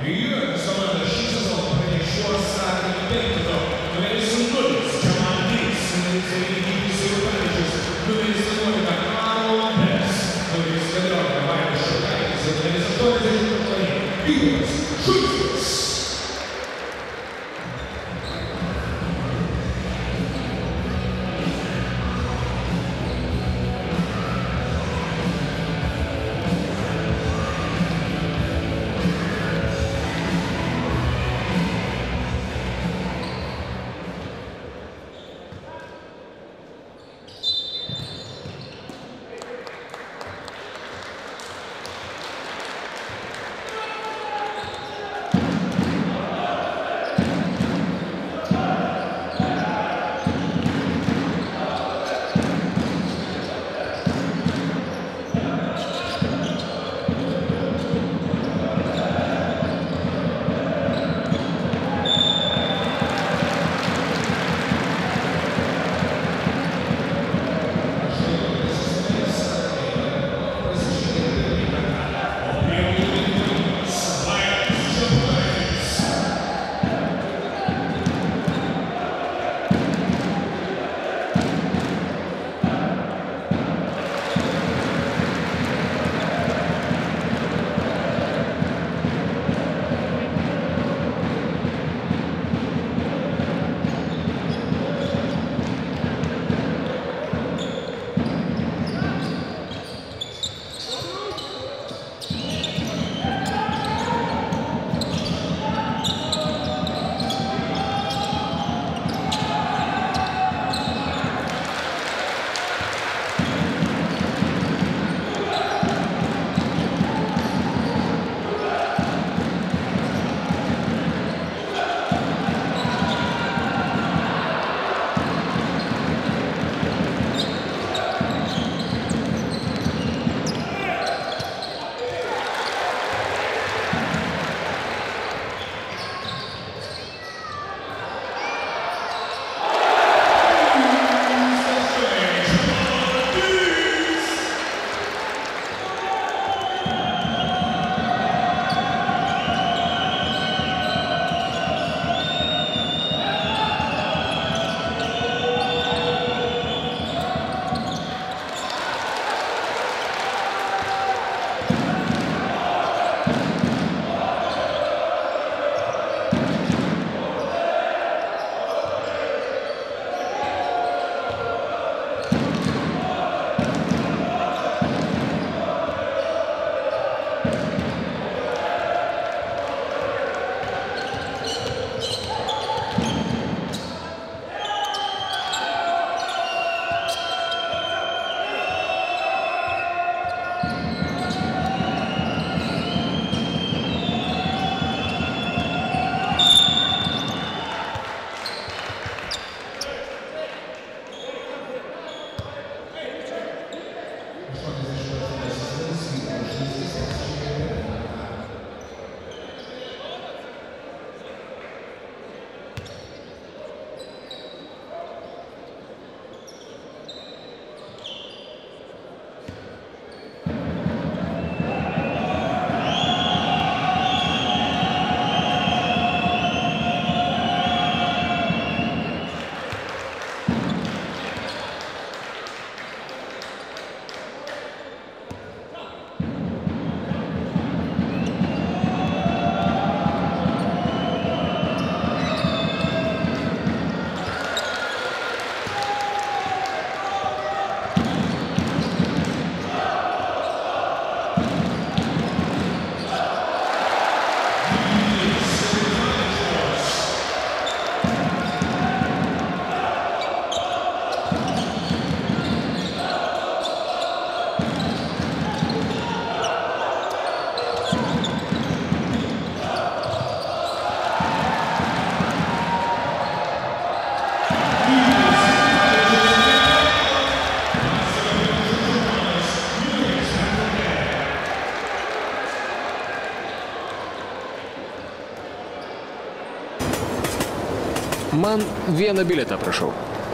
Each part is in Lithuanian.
Man vieną bilietą prašau.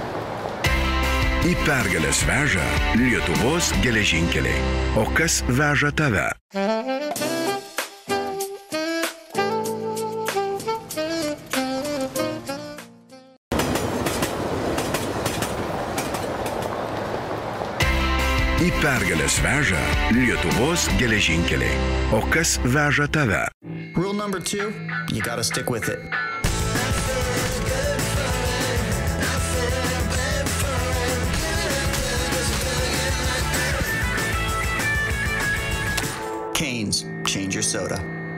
Į pergalės veža Lietuvos geležinkeliai. O kas veža tave? Į pergalės veža Lietuvos geležinkeliai. O kas veža tave? Rule number 2, you gotta stick with it. Canes, change your soda.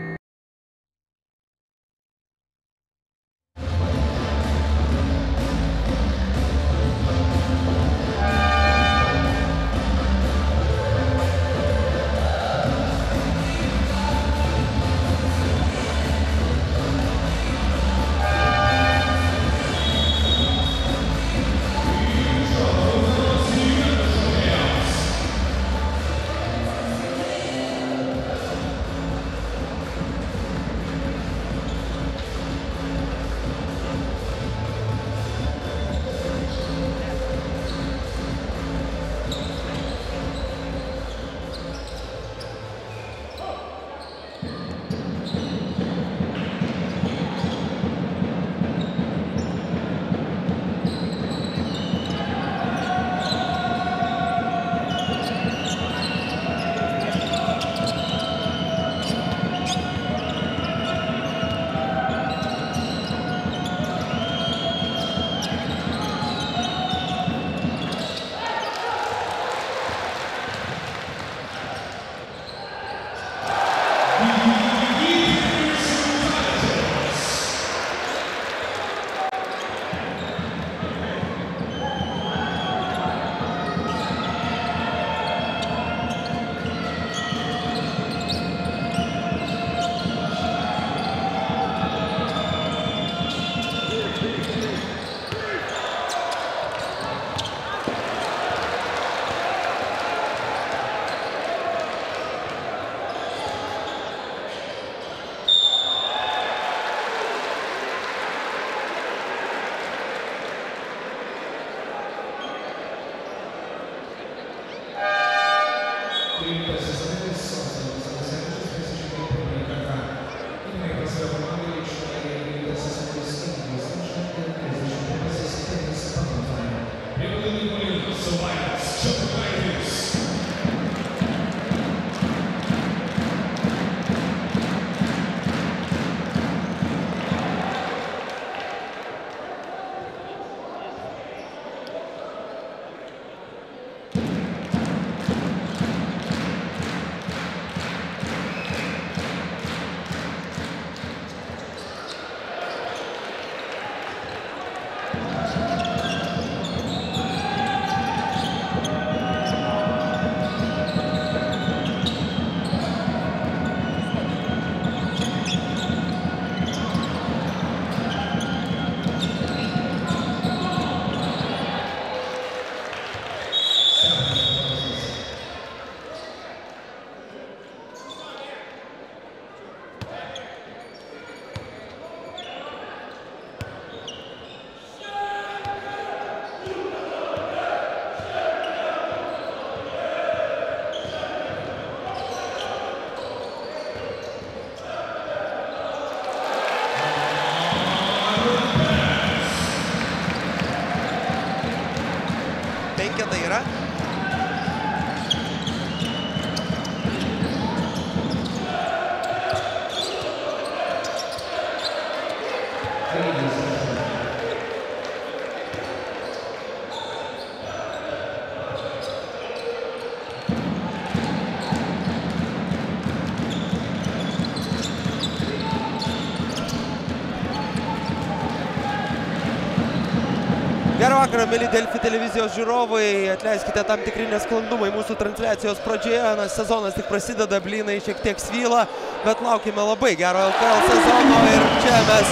Gerą vakarą, mėly Delfi televizijos žiūrovai, atleiskite tam tikri nesklandumai mūsų transliacijos pradžioje, sezonas tik prasideda, blynai šiek tiek svyla, bet laukime labai gero LKL sezono ir čia mes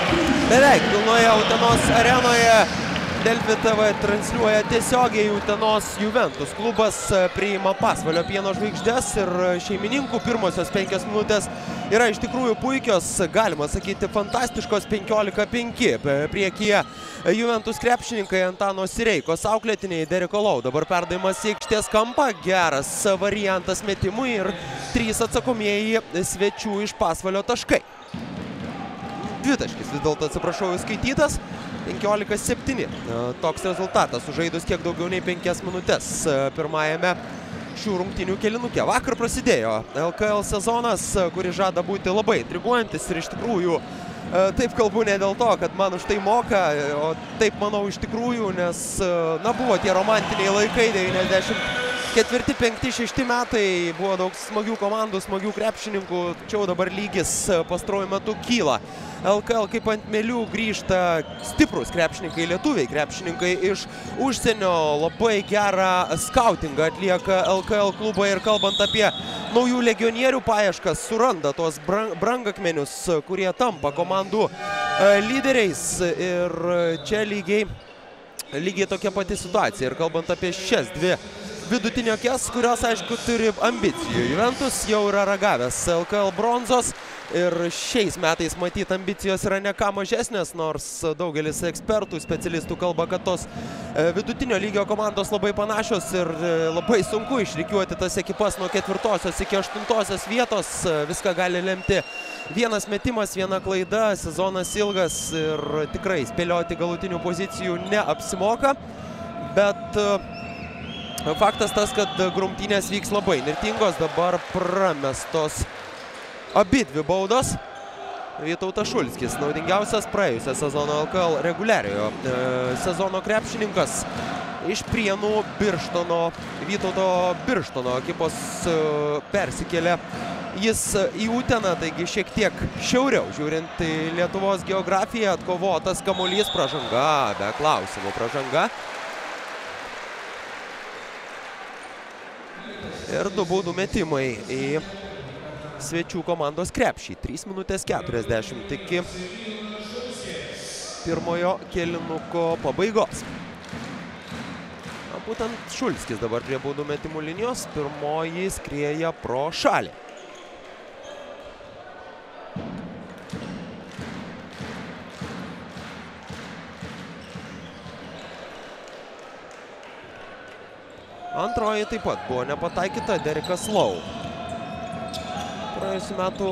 beveik pilnoje Utenos arenoje. Delfi TV transliuoja tiesiogiai Utenos Juventus. Klubas priima Pasvalio Pieno žvaigždes ir šeimininkų pirmosios 5 minutės yra iš tikrųjų puikios, galima sakyti, fantastiškos. 15-5 priekyje Juventus krepšininkai Antano Sireikos, auklėtiniai Deriko Lau. Dabar perdavimas į aikštės kampą, geras variantas metimui ir 3 atsakomieji svečių iš Pasvalio taškai. Dvitaškis vis dėlto, atsiprašau, įskaitytas. 15-7. Toks rezultatas, sužaidus kiek daugiau nei 5 minutės pirmajame šių rungtynių kėlinuke. Vakar prasidėjo LKL sezonas, kuris žada būti labai intriguojantis ir iš tikrųjų taip kalbu ne dėl to, kad man už tai moka, o taip manau iš tikrųjų, nes buvo tie romantiniai laikai, 94-5-6 metai, buvo daug smagių komandų, smagių krepšininkų, tačiau dabar lygis pastaruoju metu kyla. LKL kaip ant mėlių grįžta stiprus krepšininkai, lietuviai krepšininkai iš užsienio, labai gerą skautingą atlieka LKL klubai ir kalbant apie naujų legionierių paieškas, suranda tuos brangakmenius, kurie tampa komandų lyderiais ir čia lygiai tokia pati situacija ir kalbant apie šias dvi vidutiniokes, kurios aišku turi ambicijų. Juventus jau yra ragavęs LKL bronzos ir šiais metais matyt ambicijos yra ne ką mažesnės, nors daugelis ekspertų, specialistų kalba, kad tos vidutinio lygio komandos labai panašios ir labai sunku išrikiuoti tas ekipas nuo 4-osios iki 8-osios vietos. Viską gali lemti vienas metimas, viena klaida, sezonas ilgas ir tikrai spėlioti galutinių pozicijų neapsimoka, bet faktas tas, kad grumtynės vyks labai nirtingos, dabar pramestos abi dvi baudos. Vytautas Šulskis, naudingiausias praėjusią sezono LKL reguliariojo sezono krepšininkas iš Prienų Birštono, Vytauto Birštono ekipos persikėlė jis į Uteną, taigi šiek tiek šiauriau žiūrint į Lietuvos geografiją, atkovotas kamuolys, pražanga, be klausimų pražanga. Ir du baudų metimai į svečių komandos krepšį. 3 minutės 40 iki pirmojo kėlinuko pabaigos. Būtent Šulskis dabar prie baudų metimų linijos. Pirmoji skrieja pro šalį. Antroji taip pat buvo nepataikyta, Derekas Lau. Praėjusių metų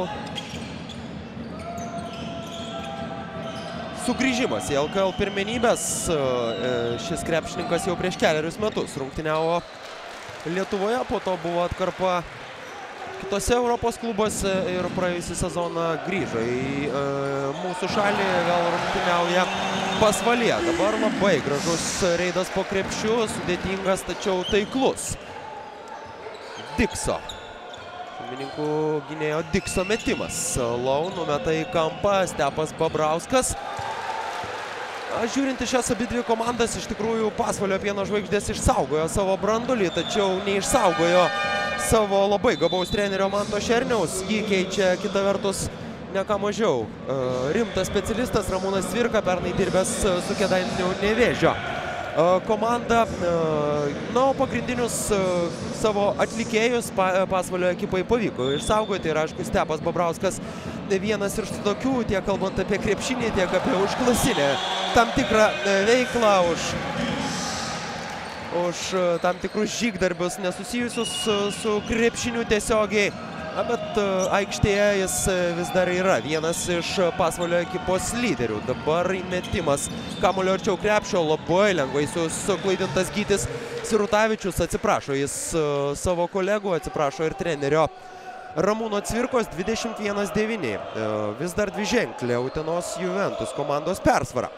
sugrįžimas į LKL pirmenybės. Šis krepšininkas jau prieš kelerius metus rungtyniavo Lietuvoje, po to buvo atkarpa kitose Europos klubuose ir praėjusį sezoną grįžo į mūsų šalį, vėl rungtyniauja Pasvalyje. Dabar labai gražus reidas po krepšiu, sudėtingas, tačiau taiklus. Dikso. Šeimininkų gynėjo Dikso metimas. Lau numeta į kampą, Stepas Babrauskas. Žiūrint į šias abidvi komandas, iš tikrųjų Pasvalio Pieno žvaigždės išsaugojo savo brandulį, tačiau neišsaugojo savo labai gabaus trenerio Manto Šerniaus. Jį keičia kita vertus ne ką mažiau rimtas specialistas Ramūnas Cvirka, pernai dirbęs su Kėdainių Nevėžio komanda. Na, o pagrindinius savo atlikėjus Pasvalio ekipai pavyko išsaugoti ir aišku Stepas Babrauskas vienas iš tokių, tiek kalbant apie krepšinį, tiek apie užklasinę tam tikrą veiklą, už tam tikrus žygdarbius nesusijusius su krepšiniu tiesiogiai. Bet aikštėje jis vis dar yra vienas iš Pasvalio ekipos lyderių. Dabar įmetimas kamuolio arčiau krepšio, labai lengvai suklaidintas Gytis Sirutavičius. Atsiprašo jis savo kolegų, atsiprašo ir trenerio Ramūno Cvirkos. 21-9. Vis dar dviženklė Utenos Juventus komandos persvara.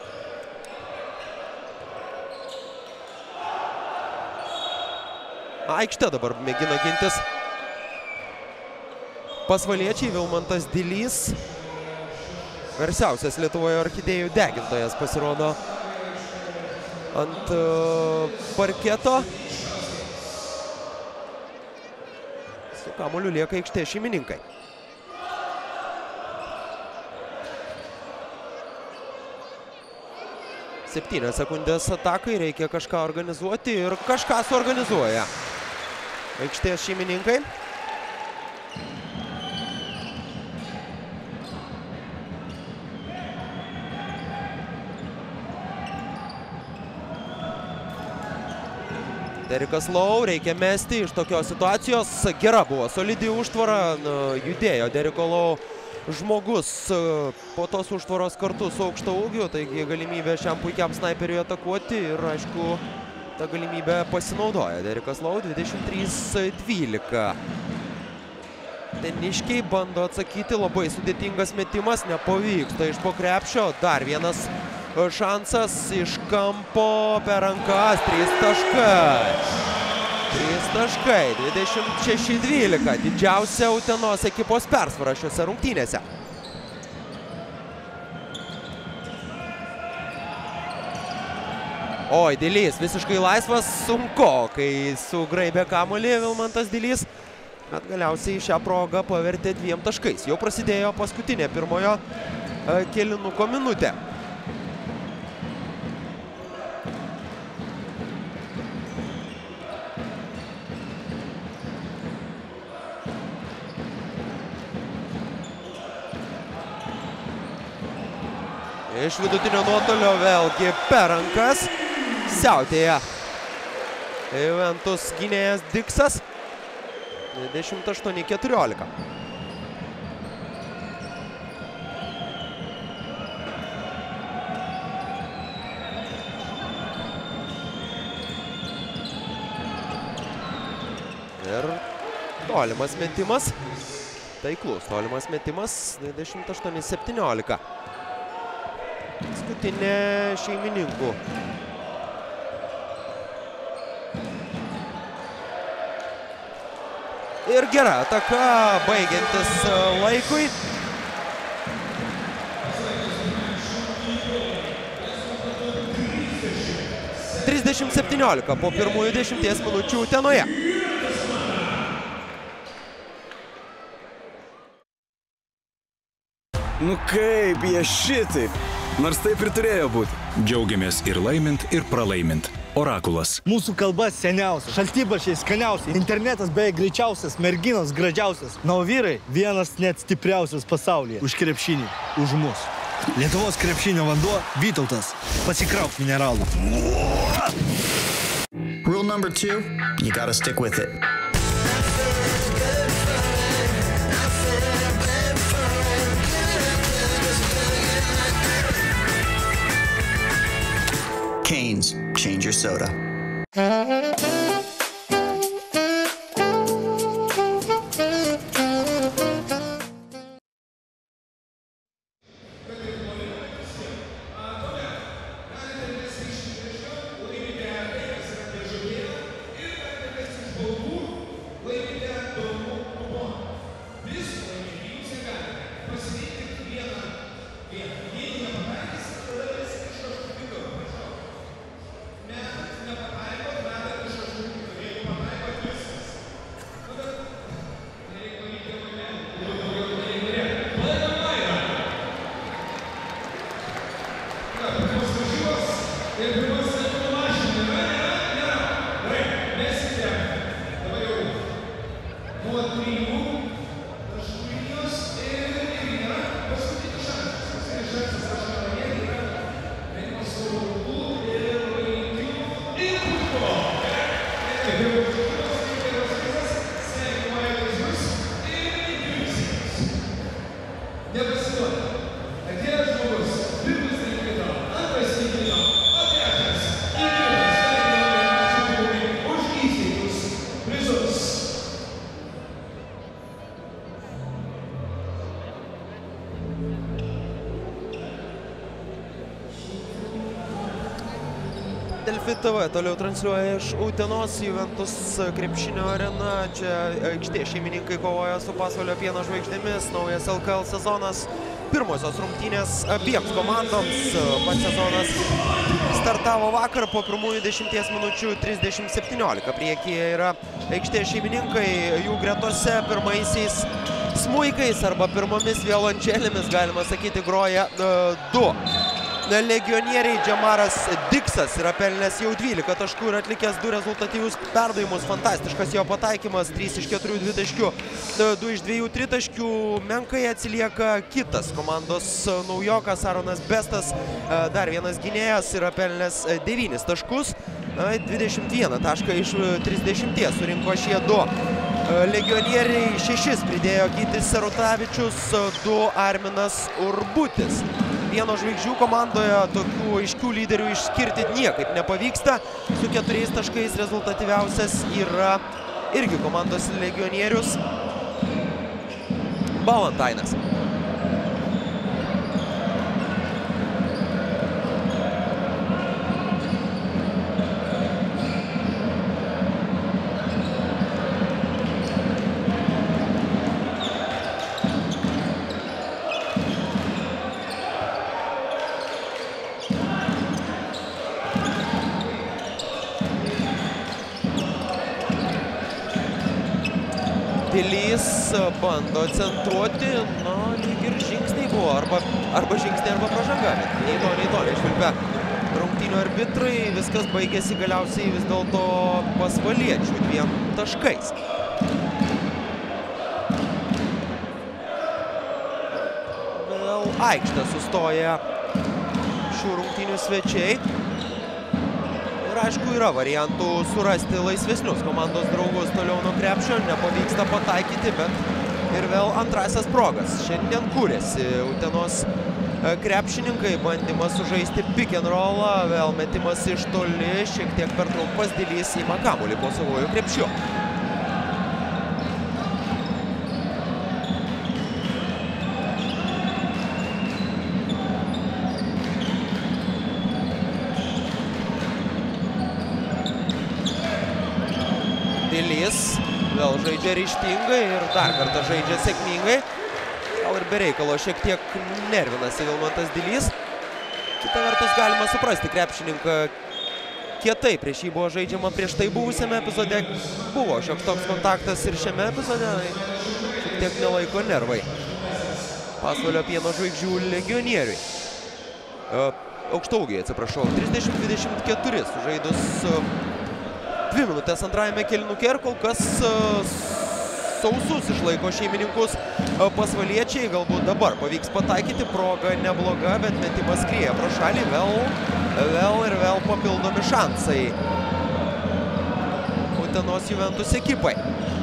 Aikštė dabar mėgina gintis pasvaliečiai. Vilmantas Dilys, garsiausias Lietuvoje orchidėjų degintojas, pasirodo ant parketo. Su kamuoliu lieka aikštės šeimininkai. Septynios sekundės atakai, reikia kažką organizuoti ir kažką suorganizuoja aikštės šeimininkai. Derekas Lau, reikia mesti iš tokios situacijos. Gera buvo, solidi užtvara, judėjo Dereko Lau žmogus po tos užtvaros kartu su aukšto ūgiu, taigi galimybė šiam puikiam snaiperiui atakuoti ir aišku tą galimybę pasinaudoja Derikas Lau, 23-12. Teniškiai bando atsakyti, labai sudėtingas metimas, nepavyksta iš po krepšio. Dar vienas šansas iš kampo per rankas, 3 taškai. 3 taškai, 26-12. Didžiausia Utenos ekipos persvara šiuose rungtynėse. Oi, Dilys visiškai laisvas, sunku, kai sugraibė kamuolį Vilmantas Dilys. Bet galiausiai šią progą pavertė 2 taškais. Jau prasidėjo paskutinė pirmojo kėlinuko minutė. Iš vidutinio nuotolio vėlgi per rankas siautėja Juventus gynėjas Diksas. 28-14. Ir tolimas metimas. Taiklus tolimas metimas. 28-17. Paskutinė šeimininkų. Ir gera ataka, baigiantis laikui. (30-17) po pirmųjų 10 minučių Utenoje. Nu kaip jie šitaip? Nors taip ir turėjo būti. Džiaugiamės ir laimint, ir pralaimint. Orakulas. Mūsų kalba seniausia, šaltibarščiai skaniausiai, internetas beveik greičiausias, merginos gražiausias. Na, o vyrai vienas net stipriausias pasaulyje. Už krepšinį, už mus. Lietuvos krepšinio vanduo Vytautas. Pasikrauk mineralų. Rule number 2, you gotta stick with it. Canes, change your soda. Delfi TV toliau transliuoja iš Utenos Juventus krepšinio arena. Čia aikštė šeimininkai kovoja su Pasvalio pieno žvaigždėmis. Naujas LKL sezonas. Pirmosios rungtynės abiems komandoms. Pats sezonas startavo vakar po pirmųjų 10 minučių 30-17. Priekyje yra aikštė šeimininkai. Jų gretose pirmaisiais smuikais arba pirmomis violončelėmis, galima sakyti, groja 2 legionieriai. Džamaras Diksas yra pelnęs jau 12 taškų ir atlikęs 2 rezultatyvius perdavimus. Fantastiškas jo pataikymas, 3 iš 4 dvitaškių, 2 iš 2 tritaškių. Menkai atsilieka kitas komandos naujokas Aronas Bestas. Dar vienas gynėjas yra pelnęs 9 taškus, 21 tašką iš 30 surinko šie 2 legionieriai. 6 pridėjo Gytis Serutavičius, 2 Arminas Urbutis. Pieno žvaigždžių komandoje tokių aiškių lyderių išskirti niekaip nepavyksta. Su 4 taškais rezultatyviausias yra irgi komandos legionierius Balantainas. Dilys bando centruoti, na, lyg ir žingsniai buvo, arba žingsniai, arba pražanga, bet nei to neišvilpia rungtynių arbitrai, viskas baigėsi galiausiai vis dėlto Pasvaliečių 2 taškais. Vėl aikštę sustoja šių rungtynių svečiai. Ir aišku, yra variantų surasti laisvesnius komandos draugus toliau nuo krepšio. Nepavyksta pataikyti, bet ir vėl antrasias progas. Šiandien kūrėsi Utenos krepšininkai. Bandymas sužaisti pick and rollą. Vėl metimas iš toli. Šiek tiek per trumpas. Dilys ima kamuolį po savojų krepšiu. Dilys vėl žaidžia ryžtingai ir dar kartą žaidžia sėkmingai. Gal ir be reikalo šiek tiek nervinasi Vilmantas Dilys. Kita vertus galima suprasti krepšininką kietai. Prieš jį buvo žaidžiama prieš tai buvusiame epizode. Buvo šioks toks kontaktas ir šiame epizode. Šiek tiek nelaiko nervai Pasvalio Pieno žvaigždžių legionieriui. Aukštaūgiai, atsiprašau. 30-24 sužaidus 2 minutės antrajame kėlinuke ir kol kas sausus išlaiko šeimininkus pasvaliečiai. Galbūt dabar pavyks pataikyti, proga nebloga, bet metimas skrieja pro šalį. Vėl papildomi šansai Utenos Juventus ekipai.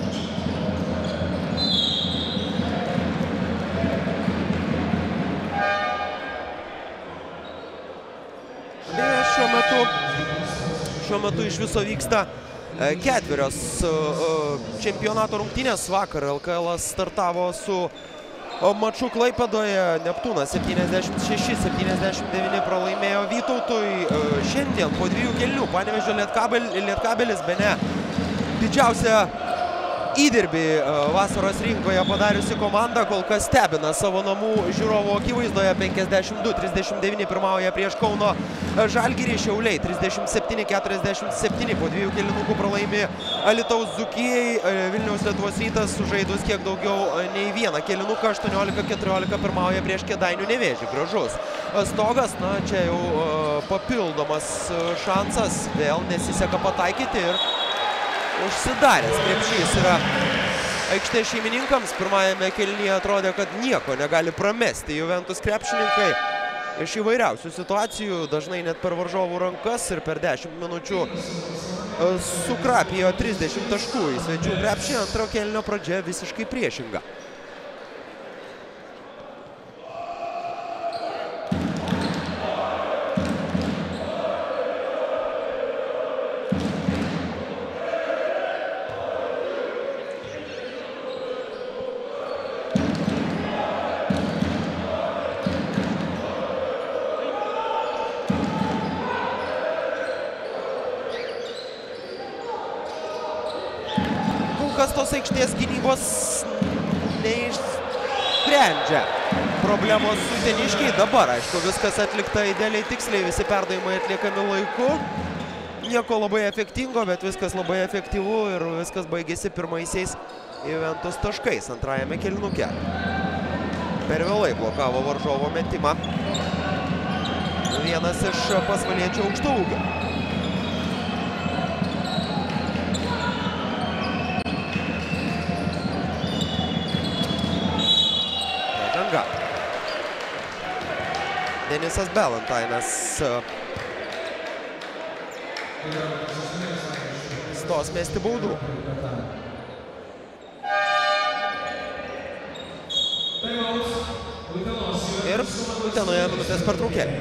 Šiuo metu iš viso vyksta 4 čempionato rungtynės. Vakar LKL startavo su maču Klaipėdoje. Neptūnas 76-79 pralaimėjo Vytautui. Šiandien po 2 kėlinių Panevėžio Lietkabelis bene didžiausia įdirbį vasaros rinkoje padariusi komanda kol kas stebina savo namų žiūrovų akivaizdoje. 52-39 pirmauja prieš Kauno Žalgirį. Šiauliai 37-47 po 2 kėlinukų pralaimi Alytaus Dzūkijai. Vilniaus Lietuvos Rytas sužaidus kiek daugiau nei 1 kėlinuką 18-14 pirmauja prieš Kėdainių Nevėžį. Gražus stogas, na čia jau papildomas šansas, vėl nesiseka pataikyti ir užsidaręs krepšys yra aikštės šeimininkams. Pirmajame kėlinyje atrodė, kad nieko negali pramesti Juventus krepšininkai iš įvairiausių situacijų, dažnai net per varžovų rankas, ir per 10 minučių sukrapijo 30 taškų į svečių krepšį. Antro kėlinio pradžia visiškai priešinga. Kas tos aikštės gynybos neišsprendžia problemos uteniškiai. Dabar, aišku, viskas atlikta idealiai tiksliai, visi perdavimai atliekami laiku. Nieko labai efektingo, bet viskas labai efektyvu ir viskas baigėsi pirmaisiais Juventus taškais antrajame kėlinuke. Per vėlai blokavo varžovo metimą vienas iš pasvaliečių aukštaūgių. Denisas Balantainas stos mesti baudų. Ir Utenoje minutės pertraukėlė.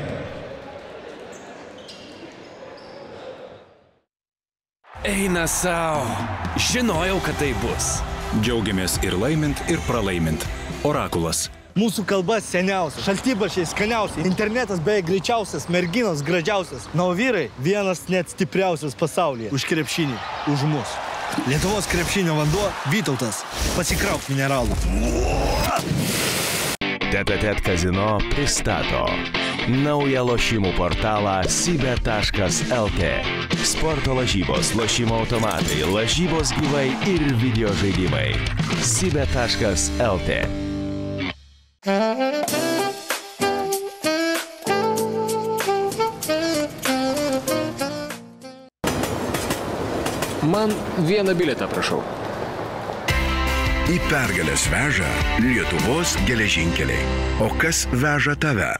Eina sau. Žinojau, kad tai bus. Džiaugiamės ir laimint, ir pralaimint. Orakulas. Mūsų kalba seniausia, šaltibarščiai skaniausiai, internetas beje greičiausias, merginos gražiausias. Na, o vyrai vienas net stipriausias pasaulyje. Už krepšinį, už mus. Lietuvos krepšinio vanduo Vytautas. Pasikrauk mineralų. TTT Kazino pristato naują lošimų portalą Sibet.lt. Sporto lažybos, lošimo automatai, lažybos gyvai ir video žaidimai. Sibet.lt. Man vieną bilietą, prašau. Į pergalės veža Lietuvos geležinkeliai. O kas veža tave?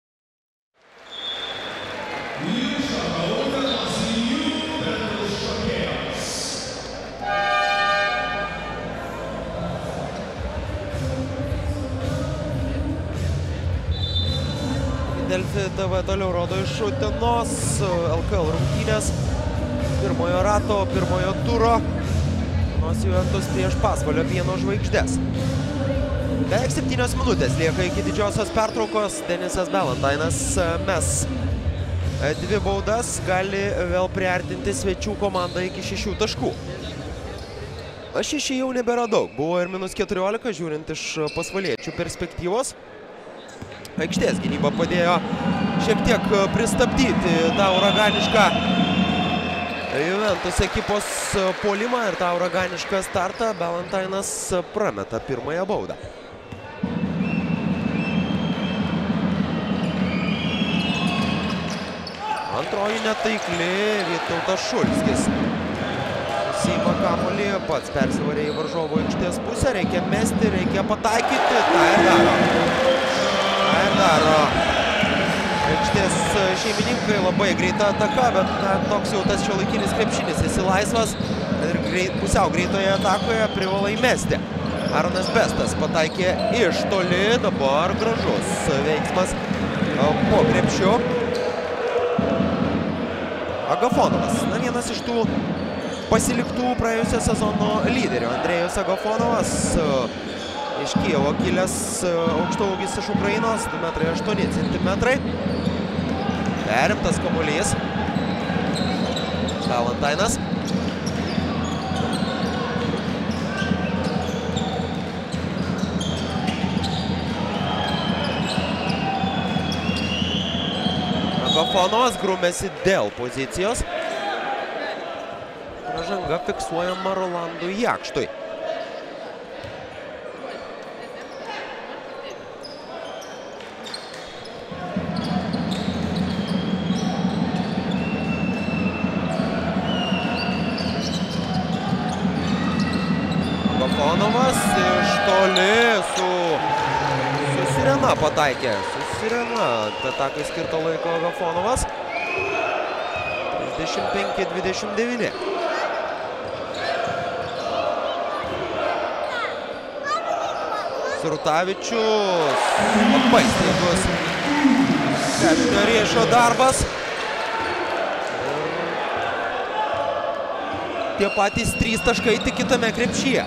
Delfi TV toliau rodo iš Utenos LKL rungtynės. Pirmojo rato, pirmojo turo. Utenos Juventus prieš Pasvalio Pieno žvaigždes. Beveik 7 minutės lieka iki didžiosios pertraukos. Denisas Balantainas mes 2 baudas, gali vėl priartinti svečių komandą iki 6 taškų. 6 jau nebėra daug. Buvo ir -14, žiūrint iš pasvaliečių perspektyvos. Aikštės gynyba padėjo šiek tiek pristabdyti tą uraganišką Juventus ekipos puolimą ir tą uraganišką startą. Balantainas prameta pirmąją baudą. Antroji netaikli Vytautas Šulskis. Susiima kamuolį, pats persivarė į varžovo aikštės pusę, reikia mesti, reikia pataikyti, tą ir daro. Daro aikštės šeimininkai, labai greita ataka, bet toks jau tas šiuolaikinis krepšinis, esi laisvas ir pusiau greitoje atakoje privalai mesti. Aronas Bestas pataikė iš toli, dabar gražus veiksmas po krepšiu. Agafonovas, vienas iš tų pasiliktų praėjusio sezono lyderių. Andrėjus Agafonovas iš Kijevo kilęs aukštaūgis iš Ukrainos, 2,8 m. Perimtas kamuolys. Balantainas. Agafonovas grūmėsi dėl pozicijos. Pražanga fiksuojama Rolandui Jakštui. Agafonovas iš toli su Sirena pataikė. Su Sirena atakai skirto laiko Agafonovas. 35-29. Surtavičius. Labai staigus krepšinio Riešo darbas. Tie patys 3 taškai tik kitame krepšyje.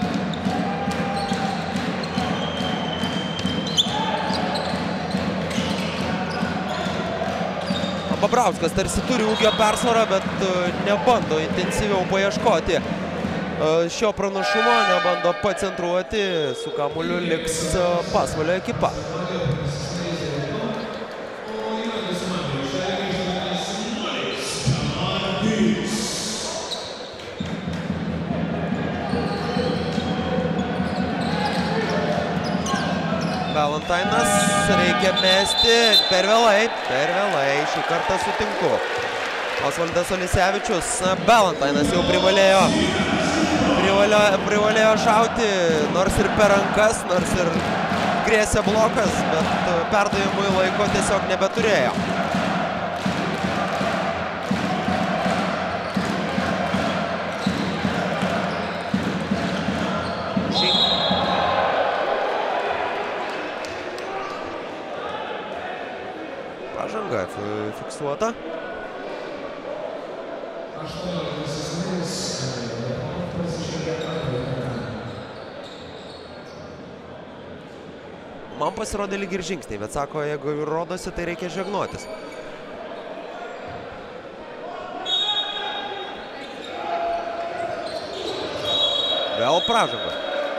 Babrauskas tarsi turi ūgio persvarą, bet nebando intensyviau paieškoti šio pranašumo, nebando pacentruoti, su kamuoliu liks Pasvalio ekipa. Balantainas, reikia mesti, per vėlai, šį kartą sutinku. Osvaldas Olisevičius, Balantainas jau privalėjo šauti, nors ir per rankas, nors ir grėsė blokas, bet perdavimui laiko tiesiog nebeturėjo. Pažanga fiksuota. Man pasirodė lyg ir žingsniai, bet sako, jeigu rodosi, tai reikia žegnotis. Vėl pražanga.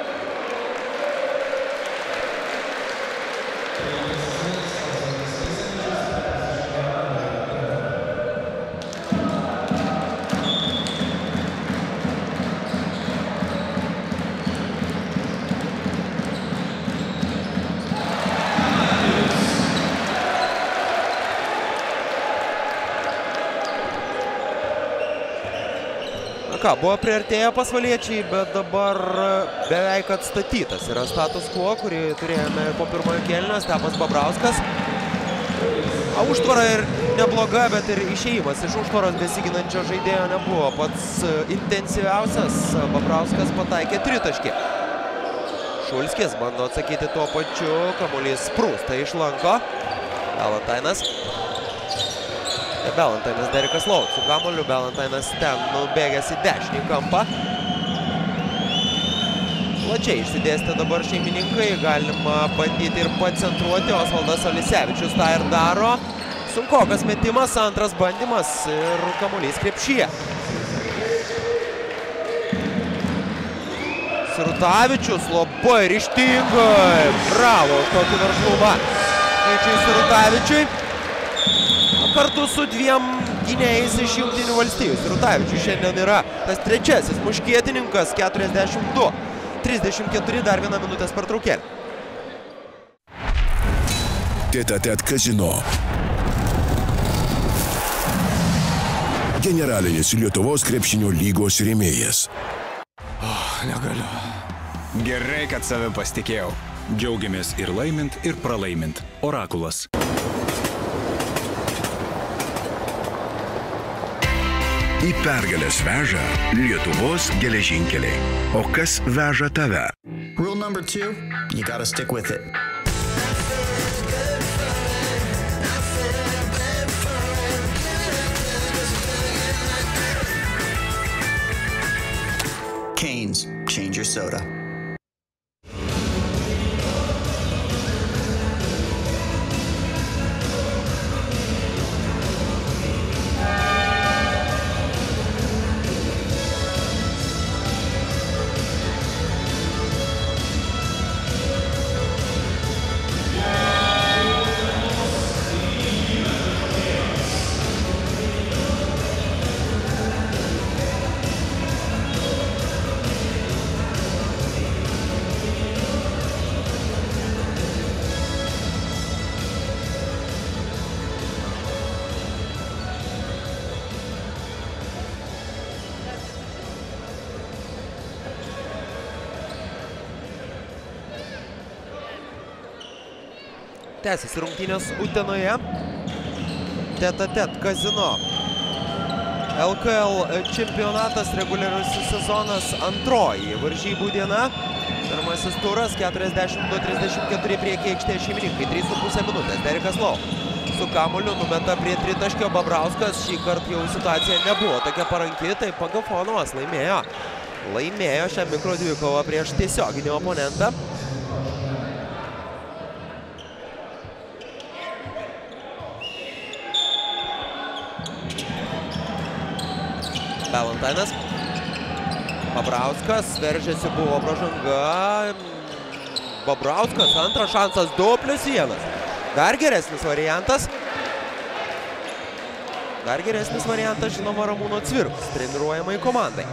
Ką, buvo priartėję pasvaliečiai, bet dabar beveik atstatytas yra status quo, kurį turėjome po pirmojo kėlinio. Stepas Babrauskas. Užtvara ir nebloga, bet ir išėjimas iš užtvaros besiginančio žaidėjo nebuvo pats intensyviausias. Babrauskas pataikė tritaškį. Šulskis bando atsakyti tuo pačiu, kamuolys sprūsta iš lanko. Balantainas. Balantainas Derikas Laut su kamuoliu, Balantainas ten nubėgęs į dešinį kampą. Plačiai išsidėstė dabar šeimininkai, galima bandyti ir pacentruoti, Osvaldas Olisevičius tą ir daro. Sunkokas metimas, antras bandymas ir kamuolys krepšyje. Sirutavičius labai ryžtingai, bravo už tokį veržlumą Ryčiui Sirutavičiui. Kartu su dviem gynėjais iš Jungtinių valstijų. Sirutavičius šiandien yra tas trečiasis muškietininkas, 42-34, dar 1 minutės pertraukėlė. Tête-à-tête Casino. Generalinis Lietuvos krepšinio lygos rėmėjas. Negaliu. Gerai, kad savim pasitikėjau. Džiaugiamės ir laimint, ir pralaimint. Orakulas. Į pergalės veža Lietuvos geležinkeliai. O kas veža tave? Rule number 2, you gotta stick with it. Canes, change your soda. Tęsiasi rungtynės Utenoje. Tête-à-tête Casino. LKL čempionatas, reguliarusis sezonas, antroji varžybų diena. Pirmasis turas, 42-34 priekį aikštės šeimininkai, 3,5 minutės. Derikas Lau su kamuoliu numeta prie tritaškio. Babrauskas, šį kartą jau situacija nebuvo tokia paranki, tai Pagafonovas laimėjo šią mikro dvikovą prieš tiesioginį oponentą. Balantainas. Babrauskas, veržiasi, buvo pražanga. Babrauskas, antras šansas, 2+1. Dar geresnis variantas. Žinoma, Ramūno Cvirkos, treniruojamai komandai.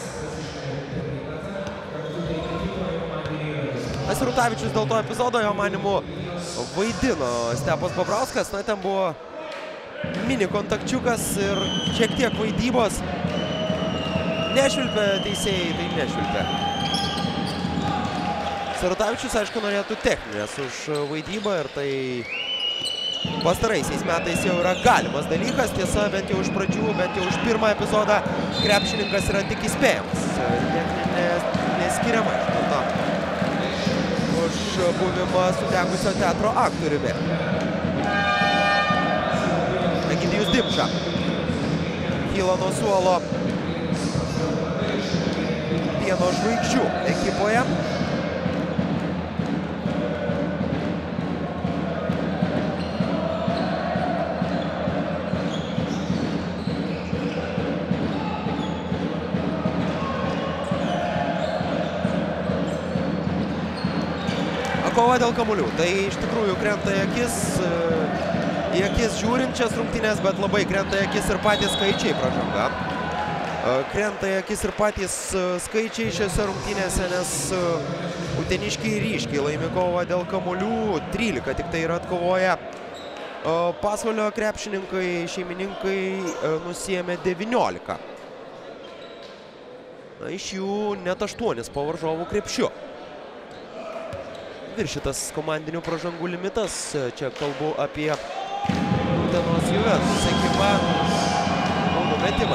Sirutavičius dėl to epizodo, jo manimu, vaidino Stepas Babrauskas. Na, ten buvo mini kontakčiukas ir šiek tiek vaidybos. Nešvilpė teisėjai, tai nešvilpė. Sirutavičius, aišku, norėtų techninės už vaidybą ir tai pastaraisiais metais jau yra galimas dalykas. Tiesa, bent jau iš pradžių, bent jau iš pirmą epizodą krepšininkas yra tik įspėjamas. Neskiriama iš to už buvimą sudegusio teatro aktoriumi. Dimša kyla nuo suolo Pieno žvaigždžių ekipoje. Kova dėl kamuolių. Tai iš tikrųjų krenta į akis žiūrinčias rungtynės, bet labai krenta į akis ir patys skaičiai pražanga. Krenta į akis ir patys skaičiai šiose rungtynėse, nes uteniškiai ryškiai laimi kovą dėl kamuolių. 13 tik tai yra atkovoję. Pasvalio krepšininkai, šeimininkai nusiėmė 19. Iš jų net 8 po varžovų krepšiu. Viršytas komandinių pražangų limitas. Čia kalbu apie Utenos Juventus ekipą. Baudų metimai.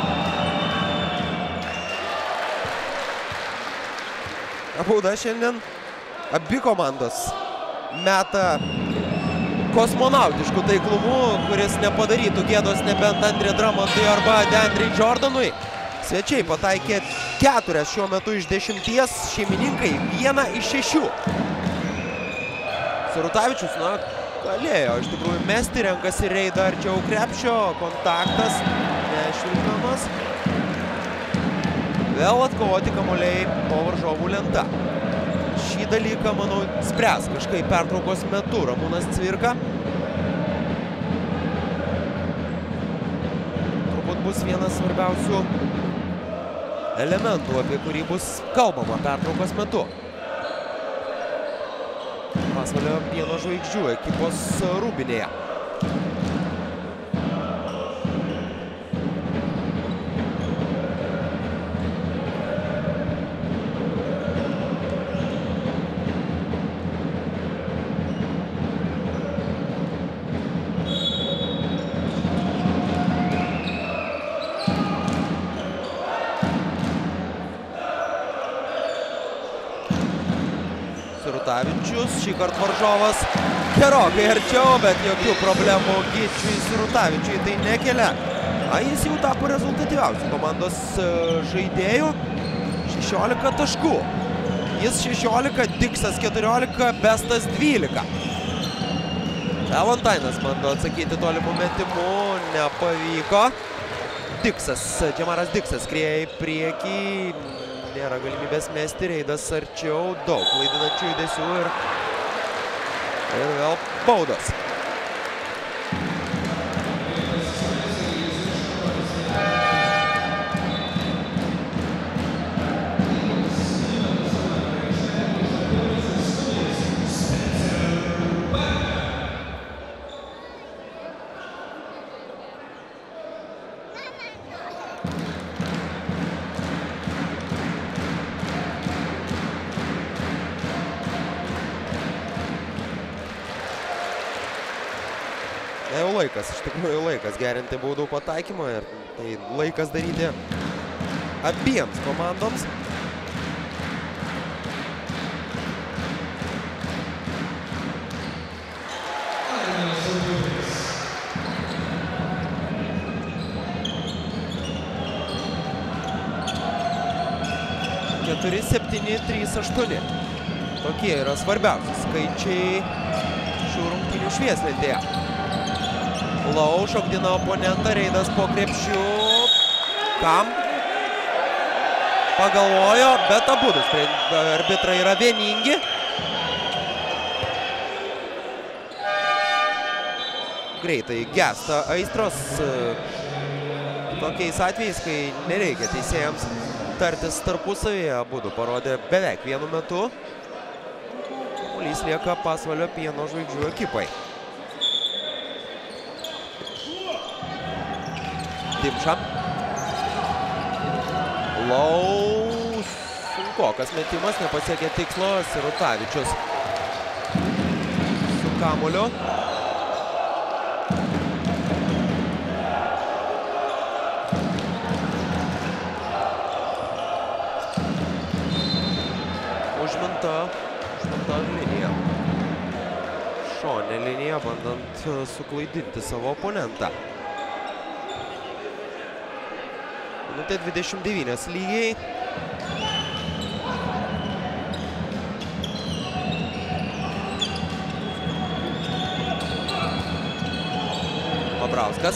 Bauda šiandien. Abi komandos meta kosmonautiškų taiklumu, kuris nepadarytų gėdos nebent Andre Drummondui arba DeAndre Jordanui. Svečiai pataikė 4 šiuo metu iš 10, šeimininkai 1 iš 6. Sirutavičius, galėjo iš tikrųjų mesti, renkasi reidą arčiau krepšio, kontaktas nešvilpiamas. Vėl atkovoti kamuoliai po varžovų lenta. Šį dalyką, manau, spręs kažkaip pertraukos metu Ramūnas Cvirka. Turbūt bus vienas svarbiausių elementų, apie kurį bus kalbama pertraukos metu. Pasvalio Pieno žvaigždžių ekipos rūbinėje. Sirutavičius, šį kartą varžovas gerokai arčiau, bet jokių problemų Gyčiui Sirutavičiui tai nekelia. Jis jau tapo rezultatyviausių komandos žaidėjų. 16 taškų. Jis 16, Diksas 14, Bestas 12. Valentainas bando atsakyti tolimų metimų, nepavyko. Džemaras Diksas skrieja į priekį. Nėra galimybės mesti, reidas arčiau, daug klaidinančių judesių ir vėl baudos. Jau laikas, iš tikrųjų laikas gerinti baudų pataikymą ir tai laikas daryti abiems komandoms. Keturi, 7, 3, 8. Tokie yra svarbiausi skaičiai šių rungtynių švieslentėje. Lau šokdina oponentą, reidas po krepšiu. Kam? Pagalvojo, bet abudu arbitrai yra vieningi. Greitai gęsta aistros tokiais atvejais, kai nereikia teisėjams tartis tarpusavyje. Abudu parodė beveik vienu metu. Kamuolys lieka Pasvalio Pieno žvaigždžių ekipai. Dimša. Lau. Sunkokas metimas, nepasiekė tikslo. Sirutavičius su kamuoliu. Užminta linija. Šonė linija, bandant suklaidinti savo oponentą. Minutė 29 lygiai. Babrauskas.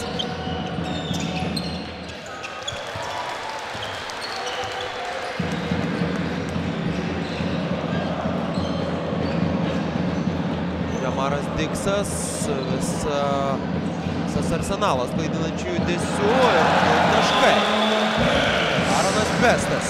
Jamaras Diksas, visas arsenalas klaidinančių judesių ir taškai. Aronas Bestas.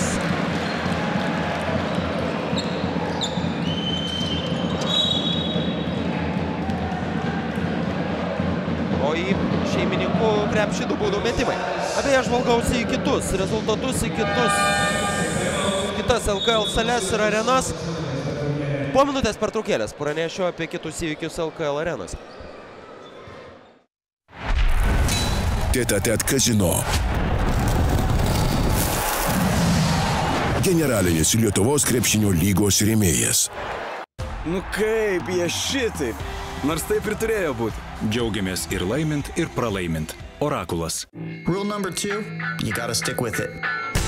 O į šeimininkų krepšį du baudų metimai. Abeje, žvalgausi į kitus rezultatus, į kitas LKL sales ir arenas. Po minutės pertraukėlės pranešiu apie kitus įvykius LKL arenas. Tête-à-tête Kazino. Generalinis Lietuvos krepšinio lygos rėmėjas. Nu kaip jie šitaip? Nors taip ir turėjo būti. Džiaugiamės ir laimint, ir pralaimint. Orakulas. Rule number 2, you gotta stick with it.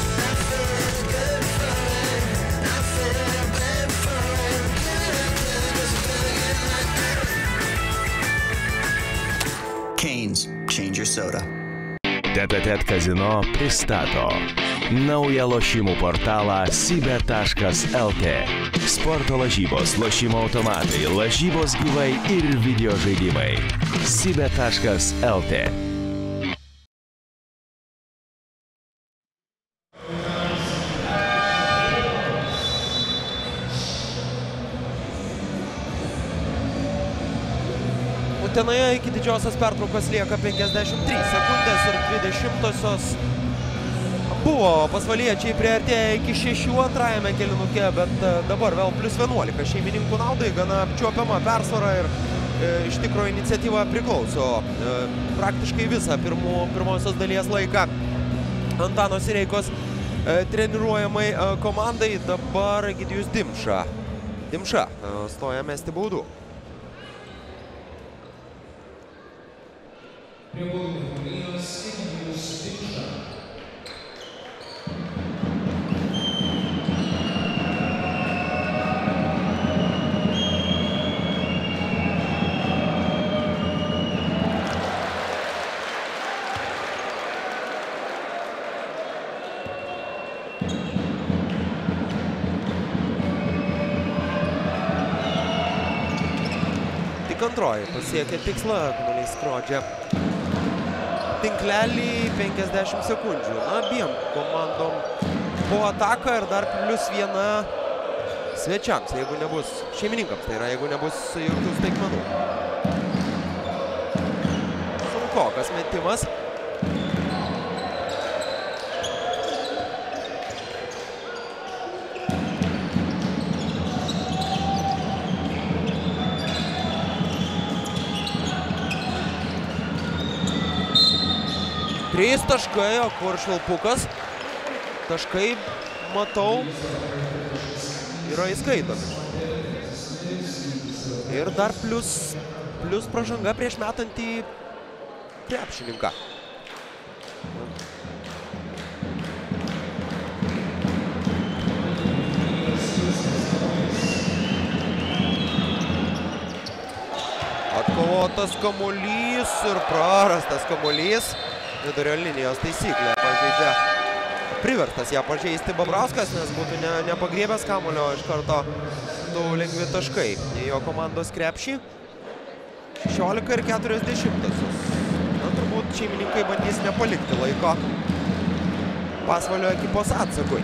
Canes, change your soda. Tête-à-tête Kazino pristato naują lošimų portalą sibet.lt. Sporto lažybos, lošimo automatai, lažybos gyvai ir video žaidimai. sibet.lt. Utenoje iki didžiosios pertraukos lieka 53 sekundės ir 20-osios. Buvo pasvaliečiai priartėję iki 6 antrajame kėlinuke, bet dabar vėl +11 šeimininkų naudai, gana apčiuopiama persvara ir iš tikrųjų iniciatyva priklauso praktiškai visą pirmosios dalies laiką Antano Sireikos treniruojamai komandai. Dabar Egidijus Dimša stoja mesti baudų. Tik antroji pasiekė tikslą, kamuolys skrodžia tinklelį 50 sekundžių. Abiem komandom po ataką ir dar +1 svečiams, jeigu nebus šeimininkams, tai yra, jeigu nebus jokių staigmenų. Sunkokas metimas. Trys taškai, o kur Švilpukas? Taškai, matau, yra įskaitomi. Ir dar plius pražanga prieš metantį krepšininką. Atkovotas kamuolys ir prarastas kamuolys. Vidurio linijos taisyklė pažeidžia. Priverstas ją pažeisti Babrauskas, nes būtų nepagriebęs kamuolio iš karto du lengvi taškai į jo komandos krepšį. 16 ir 40. Na, turbūt šeimininkai bandys nepalikti laiko Pasvalio ekipos atsakui.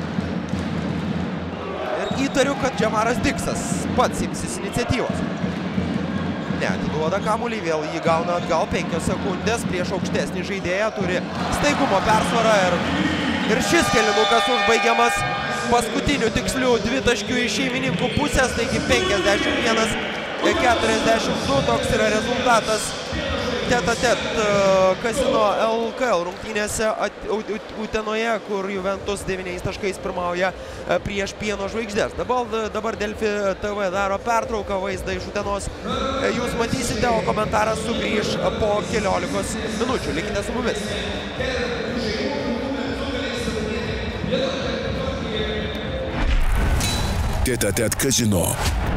Ir įtariu, kad Jamaras Diksas pats imsis iniciatyvos. Ne, atiduoda kamuolį, vėl jį gauna atgal, 5 sekundės prieš aukštesnį žaidėją, turi staigumo persvarą ir šis kėlinukas užbaigiamas paskutiniu tiksliu dvitaškiu iš šeimininkų pusės, taigi 51-42, toks yra rezultatas tête-à-tête Kazino LKL rungtynėse Utenoje, kur Juventus 9 taškais pirmauja prieš Pieno žvaigždės. Dabar Delfi TV daro pertrauką, vaizdą iš Utenos jūs matysite, o komentaras sugrįž po 15 minučių. Likite su mumis. Tete-a-tete kazino.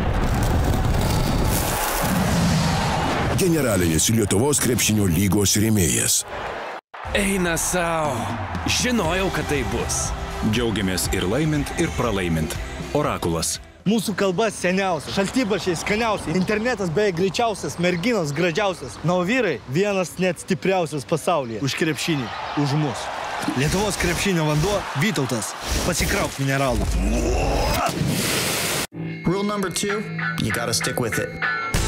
Generalinis Lietuvos krepšinio lygos rėmėjas. Eina sau. Žinojau, kad tai bus. Džiaugiamės ir laimint, ir pralaimint. Orakulas. Mūsų kalba seniausia, šaltibarščiai skaniausiai, internetas beje greičiausias, merginos gražiausias. Na, o vyrai vienas net stipriausias pasaulyje. Už krepšinį, už mus. Lietuvos krepšinio vanduo Vytautas. Pasikrauk mineralų. Rule number 2, you gotta stick with it.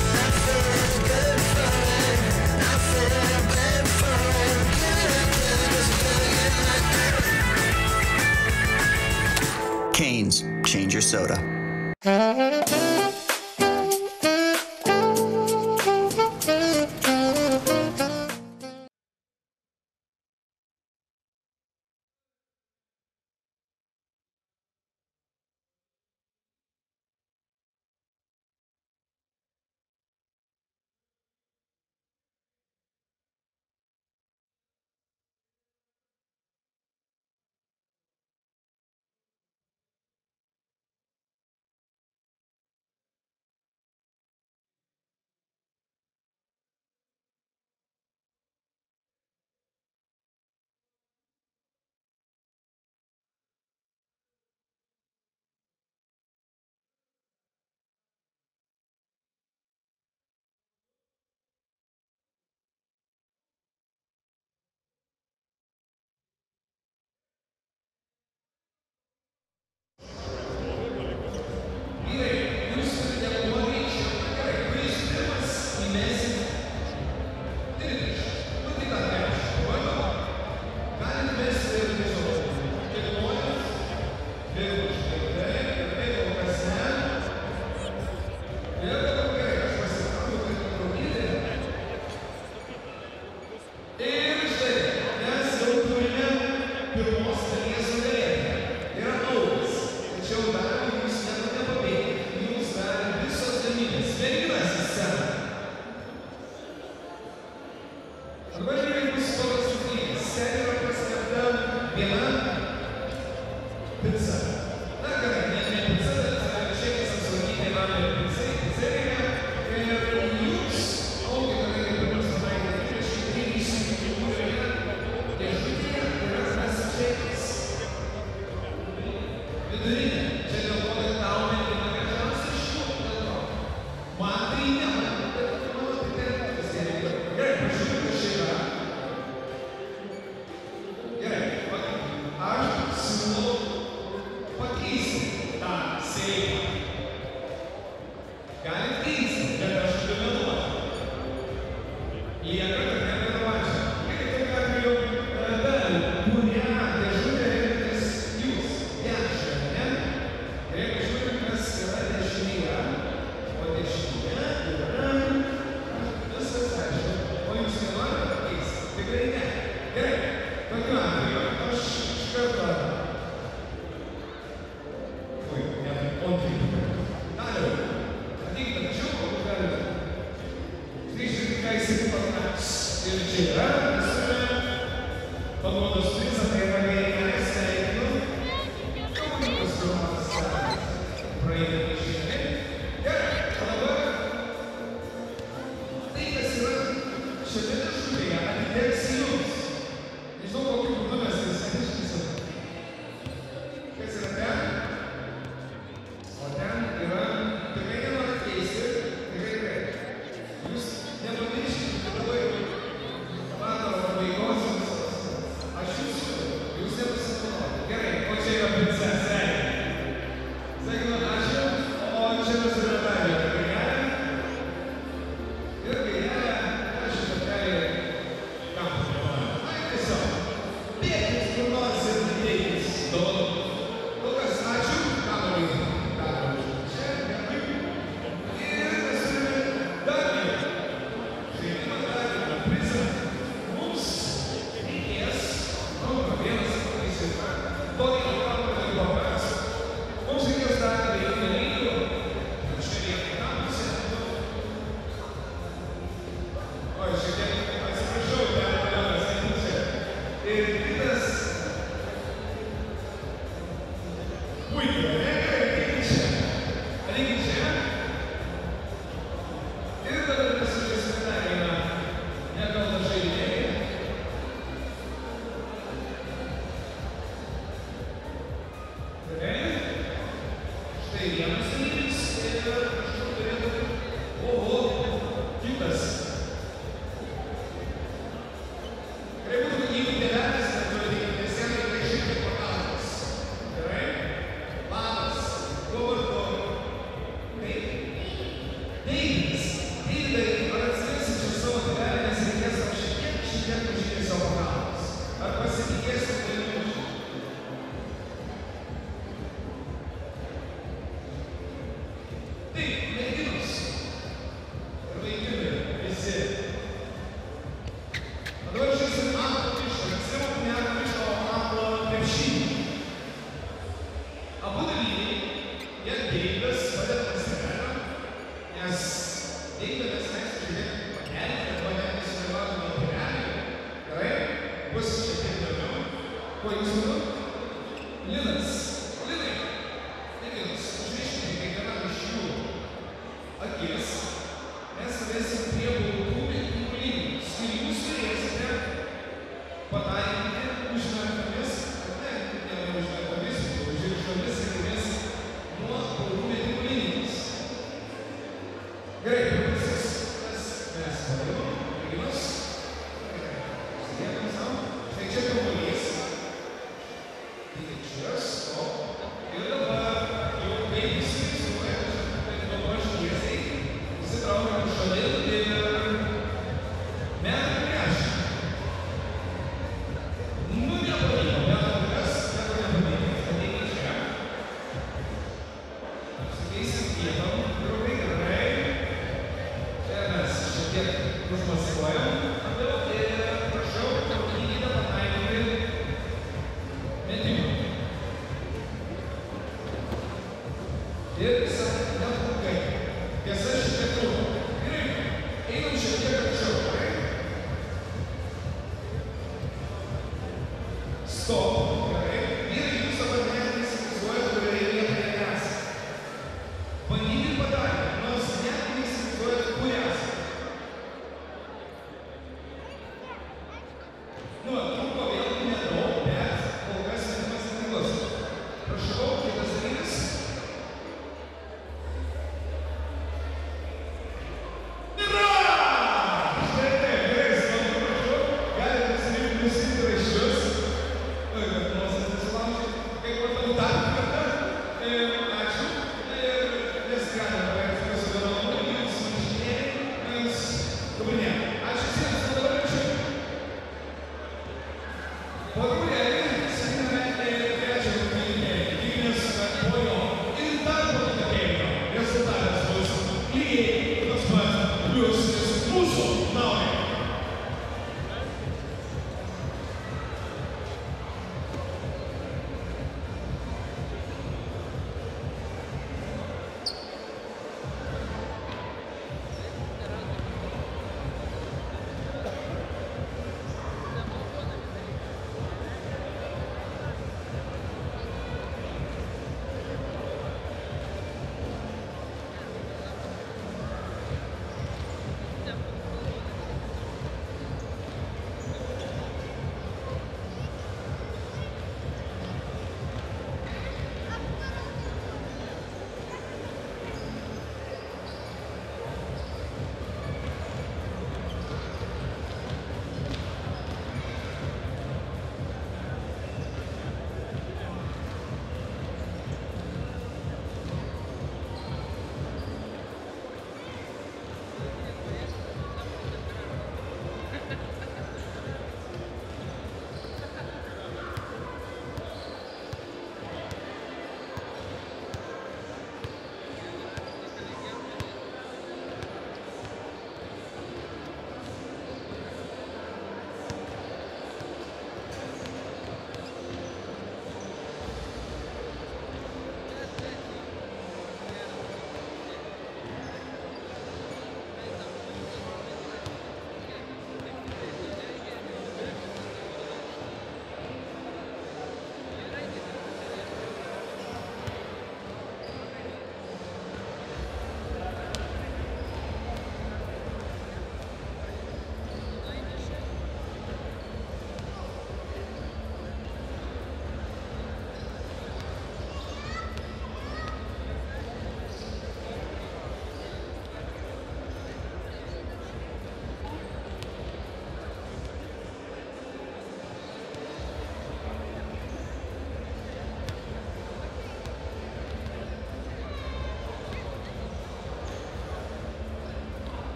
Canes, change your soda.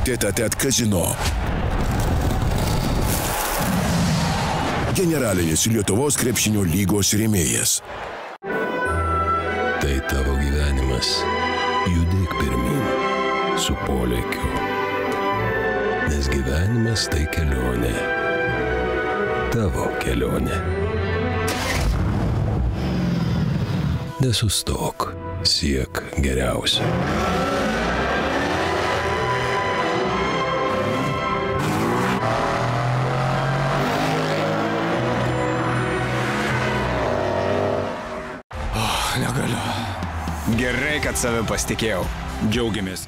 Tete-a-tete kazino. Generalinis Lietuvos krepšinio lygos rėmėjas. Tai tavo gyvenimas. Judėk pirmin su polėkiu. Nes gyvenimas tai kelionė. Tavo kelionė. Nesustok. Siek geriausio. Negaliu. Gerai, kad savim pasitikėjau. Džiaugiamės.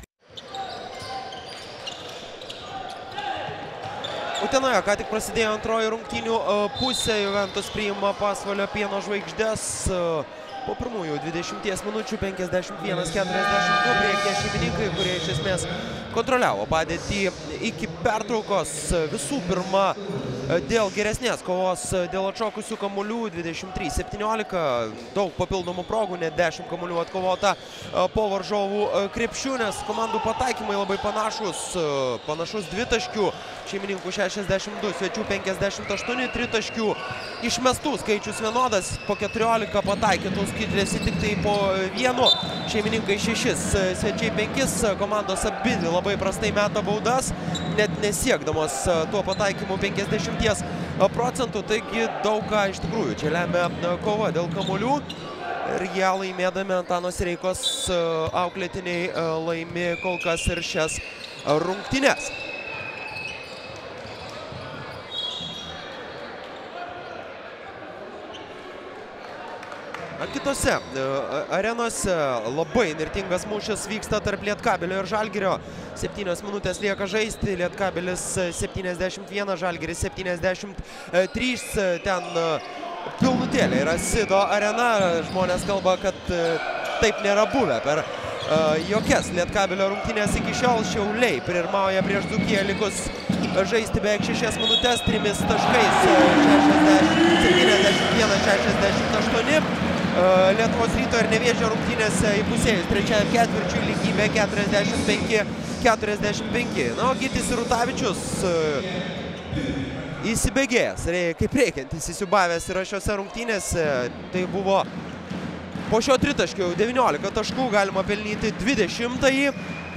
Utenoje ką tik prasidėjo antroji rungtynių pusė. Juventus priima Pasvalio Pieno Žvaigždės. Po pirmųjų 20 minučių 51-42 priekyje šeimininkai, kurie iš esmės kontroliavo padėtį iki pertraukos. Visų pirma, dėl geresnės kovos dėl atšokusių kamuolių 23-17. Daug papildomų progų, net 10 kamuolių atkovota po varžovų krepšių, nes komandų pataikymai labai panašus dvitaškių. Šeimininkų 62, svečių 58, tritaškių išmestų skaičius vienodas, po 14 pataikytų skidrėsi tik tai po vienu, šeimininkai 6, svečiai 5, komandos abi labai prastai meta baudas, net nesiekdamos tuo pataikymu 50%, taigi daug ką iš tikrųjų čia lemia kova dėl kamuolių. Ir ją laimėdami Antano Sireikos auklėtiniai laimi kol kas ir šias rungtynes. Kitose arenose labai nirtingas mūšis vyksta tarp Lietkabelio ir Žalgirio. 7 minutės lieka žaisti, Lietkabelis 71, Žalgiris 73. Ten pilnutėlė yra Sido arena. Žmonės kalba, kad taip nėra buvę per jokias Lietkabelio rungtynės iki šiol. Šiauliai pirmauja prieš Dzūkiją likus žaisti beveik 6 minutės, 3 taškais 71-68. Lietuvos Ryto ir Nevėžio rungtynėse įpusėjus trečiajam ketvirčiui lygybė 45-45. Na, o Gytis Rutavičius įsibėgėjęs, kaip reikiantis įsiubavęs yra šiose rungtynėse. Tai buvo po šio tritaškio 19 taškų, galima pelnyti 20-ąjį.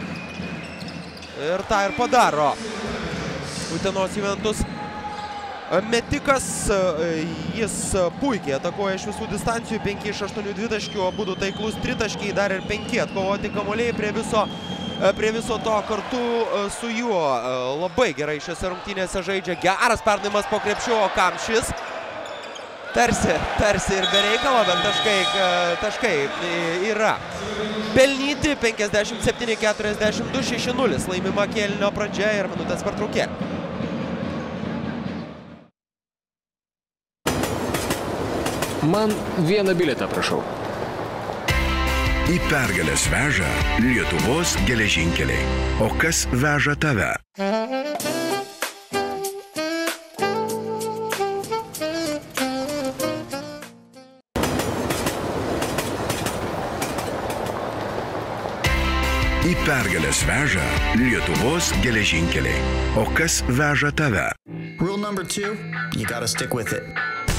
Ir tą ir padaro Utenos Juventus metikas. Jis puikiai atakuoja iš visų distancijų, 5 iš 8 dvitaškių, abudu taiklus tritaškiai, dar ir 5 atkovoti kamuoliai prie viso to kartu su juo. Labai gerai šiose rungtynėse žaidžia, geras perdavimas po krepšiu, o kam šis? Tarsi ir be reikalo, bet taškai yra pelnyti. 57-42, 6-0 laimima kėlinio pradžia ir minutės pertraukėlė. Man vieną bilietą, prašau. Į pergalės veža Lietuvos geležinkeliai. O kas veža tave? Į pergalės veža Lietuvos geležinkeliai. O kas veža tave? Rule number 2, you gotta stick with it.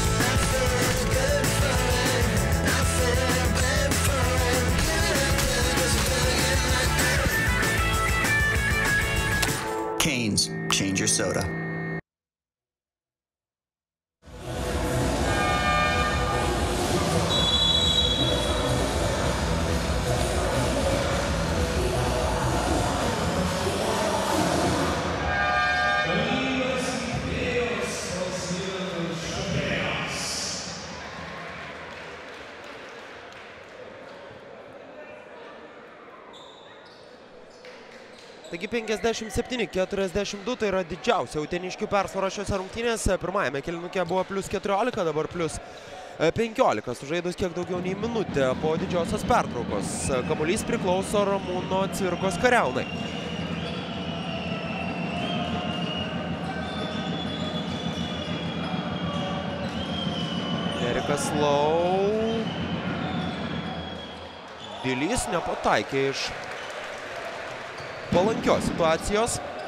Canes, change your soda. Taigi 57-42, tai yra didžiausia uteniškių persvara šiose rungtynėse. Pirmajame kėlinuke buvo +14, dabar +15, sužaidus kiek daugiau nei minutę po didžiosios pertraukos. Kamuolys priklauso Ramūno Cvirkos Kariaunai. Erikas Lau. Dilys nepataikė iš palankios situacijos.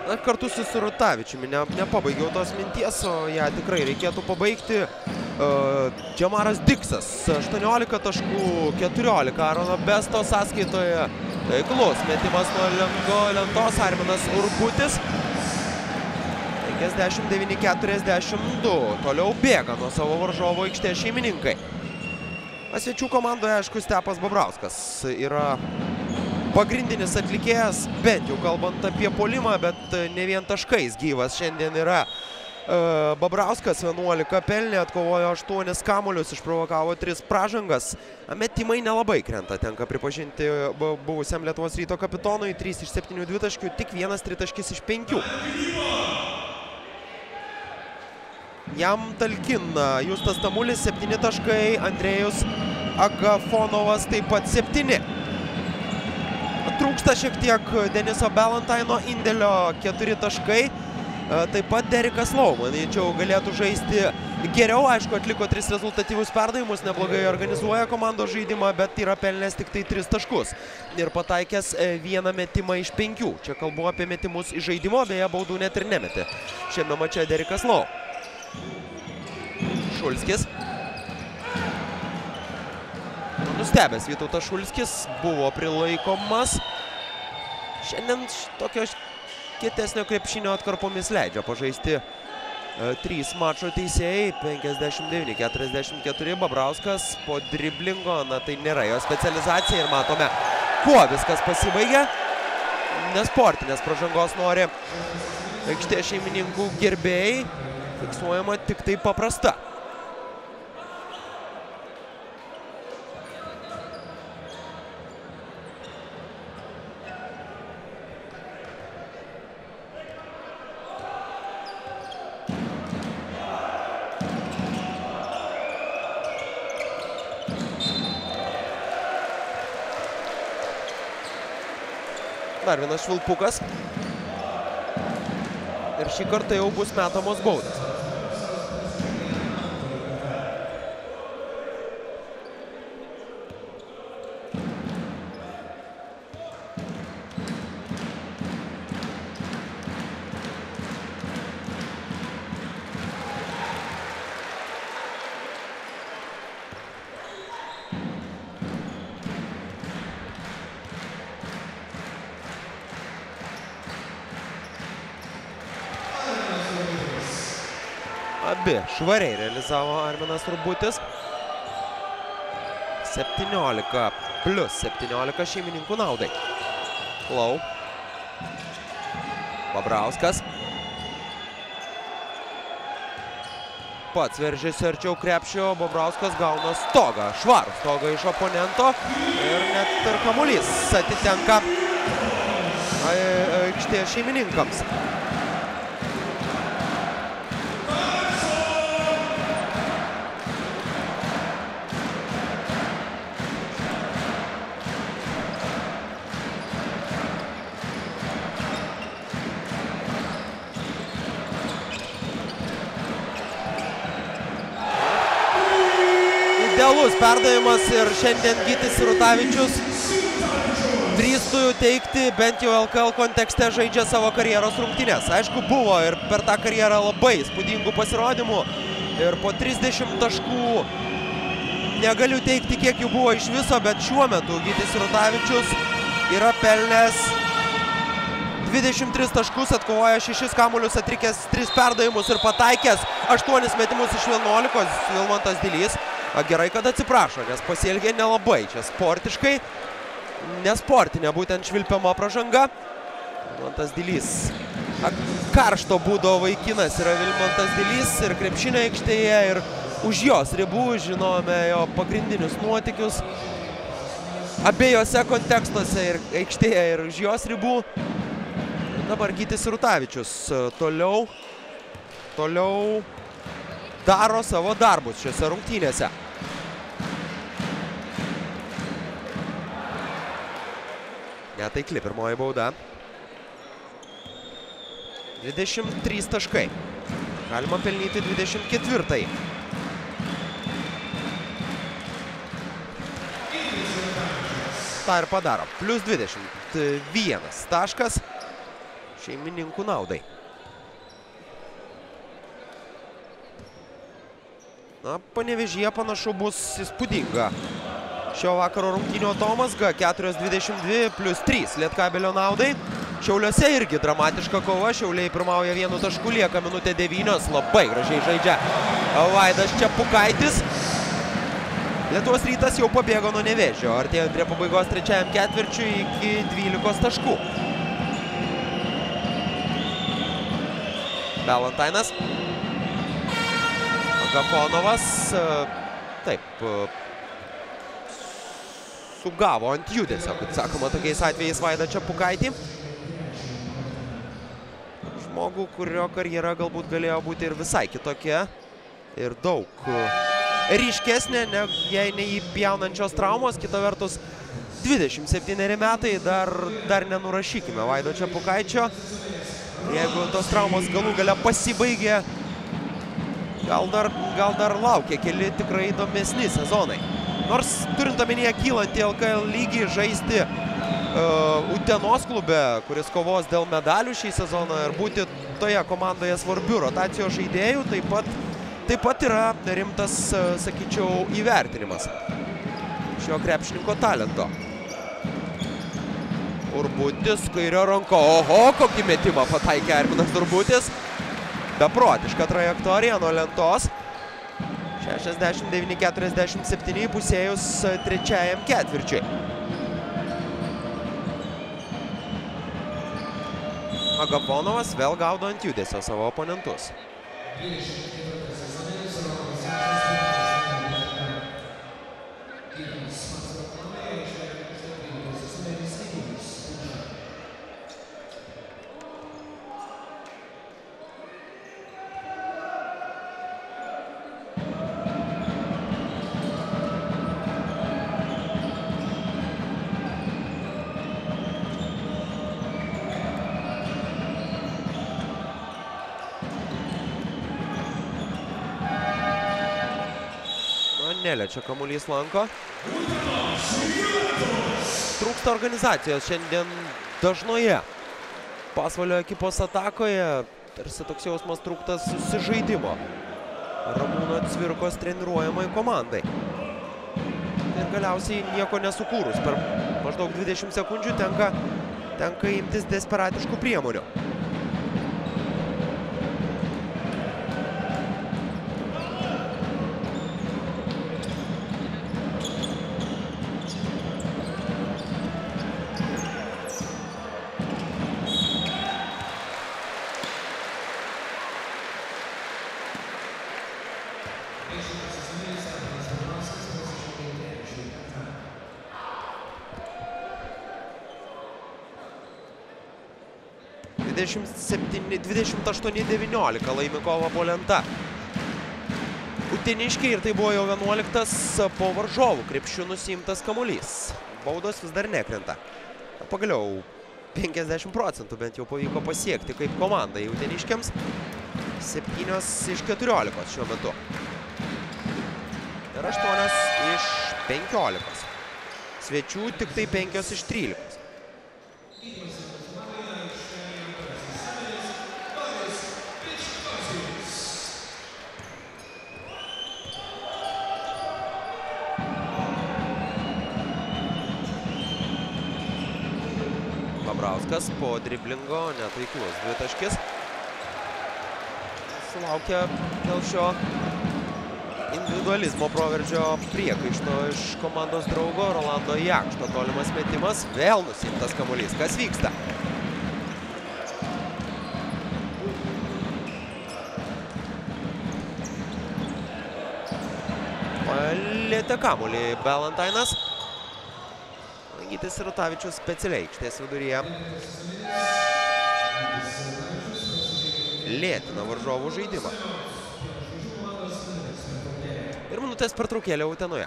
Na, kartu su Sirutavičiumi nepabaigiau tos minties, o ją tikrai reikėtų pabaigti. Džemaras Diksas, 18 taškų, 14 Arono Besto sąskaitoje. Taiklus metimas nuo lentos, Arminas Urbutis. 59-42. Toliau bėga nuo savo varžovo aikštės šeimininkai. Svečių komandoje, aišku, Stepas Babrauskas yra pagrindinis atlikėjas, bent jau kalbant apie puolimą, bet ne vien taškais gyvas šiandien yra. Babrauskas 11 pelnė, atkovojo 8 kamuolius, išprovokavo 3 pražangas. Metimai nelabai krenta, tenka pripažinti buvusiam Lietuvos Ryto kapitonui. 3 iš 7 dvitaškių, tik 1 tritaškis iš 5. Jam talkina Justas Tamulis 7 taškai, Andrėjus Agafonovas taip pat 7. Trūksta šiek tiek Deniso Ballantyno indėlio, 4 taškai. Taip pat Derikas Lau, manyčiau, galėtų žaisti geriau. Aišku, atliko 3 rezultatyvius perdavimus, neblogai organizuoja komandos žaidimą, bet yra pelnęs tik tai 3 taškus. Ir pataikęs 1 metimą iš 5. Čia kalbu apie metimus iš žaidimo, beje, baudų net ir nemetė šiame mače Derikas Lau. Šulskis. Nustebęs Vytautas Šulskis buvo prilaikomas. Šiandien tokio kietesnio krepšinio atkarpomis leidžia pažaisti 3 mačo teisėjai. 59-44. Babrauskas po driblingo, na tai nėra jo specializacija ir matome, kuo viskas pasibaigė. Nesportinės pražangos nori aikštės šeimininkų gerbėjai. Fiksuojama tik tai paprasta. Dar vienas švilpukas. Ir šį kartą jau bus metamos baudos. Abi švariai realizavo Arminas Urbutis. 17 plus 17 šeimininkų naudai. Lau. Babrauskas. Pats veržėsi arčiau krepšio, Babrauskas gauna stogą. Švarų stogą iš oponento. Ir net ir kamuolys atitenka aikštės šeimininkams. Idealus perdavimas ir šiandien Gytis Sirutavičius drįstų teikti, bent jau LKL kontekste žaidžia savo karjeros rungtynes. Aišku, buvo ir per tą karjerą labai įspūdingų pasirodymų ir po 30 taškų negaliu teikti, kiek jų buvo iš viso, bet šiuo metu Gytis Sirutavičius yra pelnęs 23 taškus, atkovoja 6 kamuolius, atrikęs 3 perdavimus ir pataikęs 8 metimus iš 11. Vilmantas Dilys. Gerai, kad atsiprašo, nes pasielgė nelabai čia sportiškai. Nesportinė būtent švilpiama pražanga. Vilmantas Dilys. Karšto būdo vaikinas yra Vilmantas Dilys ir krepšinio aikštėje ir už jos ribų žinome jo pagrindinius nuotykius. Abiejose kontekstuose ir aikštėje ir už jos ribų. Dabar Gytis Sirutavičius toliau daro savo darbus šiose rungtynėse. Netaikli pirmoji bauda. 23 taškai. Galima pelnyti 24. Ta ir padaro. Plius 21 taškas. šeimininkų naudai. Na, Panevėžyje panašu bus įspūdinga šio vakaro rungtynių atomazga. 4:22 + 3 Lietkabelio naudai. Šiauliuose irgi dramatiška kova. Šiauliai pirmauja 1 tašku, lieka minutė 9. Labai gražiai žaidžia Vaidas Čepukaitis. Lietuvos Rytas jau pabėgo nuo Nevėžio. Artėjant prie pabaigos trečiajam ketvirčiui iki 12 taškų. Balantainas. Agafonovas. Taip. Sugavo ant judesio, kaip sakoma, tokiais atvejais Vaidą Čepukaitį. Žmogų, kurio karjera galbūt galėjo būti ir visai kitokia. Ir daug ryškesnė, jei neįpjaunančios traumos. Kita vertus, 27 metai, dar nenurašykime Vaido Čepukaičio. Jeigu tos traumos galų gale pasibaigė, gal dar laukia keli tikrai įdomesni sezonai. Nors turint omenyje kylantį LKL lygį, žaisti Utenos klube, kuris kovos dėl medalių šį sezoną, ir būti toje komandoje svarbių rotacijos žaidėjų, taip pat yra rimtas, sakyčiau, įvertinimas šio krepšininko talento. Urbutis, kairio ranko. Oho, kokį metimą pataikė Arminas Urbutis. Beprotiška trajektorija nuo lentos. 69-47 pusėjus trečiajam ketvirčiui. Agafonovas vėl gaudo ant judesio savo oponentus. Neliečia kamuolys lanko. Trūksta organizacijos šiandien dažnoje Pasvalio ekipos atakoje. Tarsi toks jausmas trūksta susižaidimo Ramūno Cvirkos treniruojamai komandai. Ir galiausiai nieko nesukūrus. Per maždaug 20 sekundžių tenka imtis desperatiškų priemonių. – 28-19 laimi kovą po lenta uteniškiai, ir tai buvo jau 11 po varžovų krepšiu nusiimtas kamuolys. Baudos vis dar nekrenta. Pagaliau 50% bent jau pavyko pasiekti kaip komandai uteniškiams. 7 iš 14 šiuo metu. Ir 8 iš 15. Svečių tik tai 5 iš 13. Babrauskas po driblingo, netaiklus dvitaškis. Sulaukia dėl šio individualizmo proveržio priekaišto iš komandos draugo Rolando Jakšto. Tolimas metimas, vėl nusimtas kamuolys. Kas vyksta? Palietė kamuolį Balantainas. Gytis Rutavičius specialiai aikštės viduryje lėtina varžovų žaidimą. Ir minutės pertraukėlė Utenoje.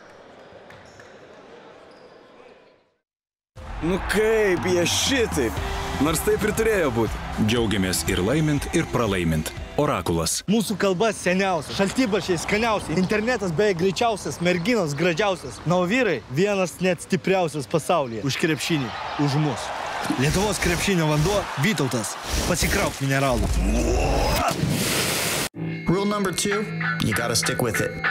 Nu kaip jie šitaip? Nors taip ir turėjo būti. Džiaugiamės ir laimint, ir pralaimint. Orakulas. Mūsų kalba seniausia, šaltibaršiai skaniausiai, internetas beje greičiausias, merginos gražiausias. Na, o vyrai vienas net stipriausias pasaulyje. Už krepšinį, už mus. Lietuvos krepšinio vanduo Vytautas. Pasikrauk mineralų. Rule number 2, you gotta stick with it.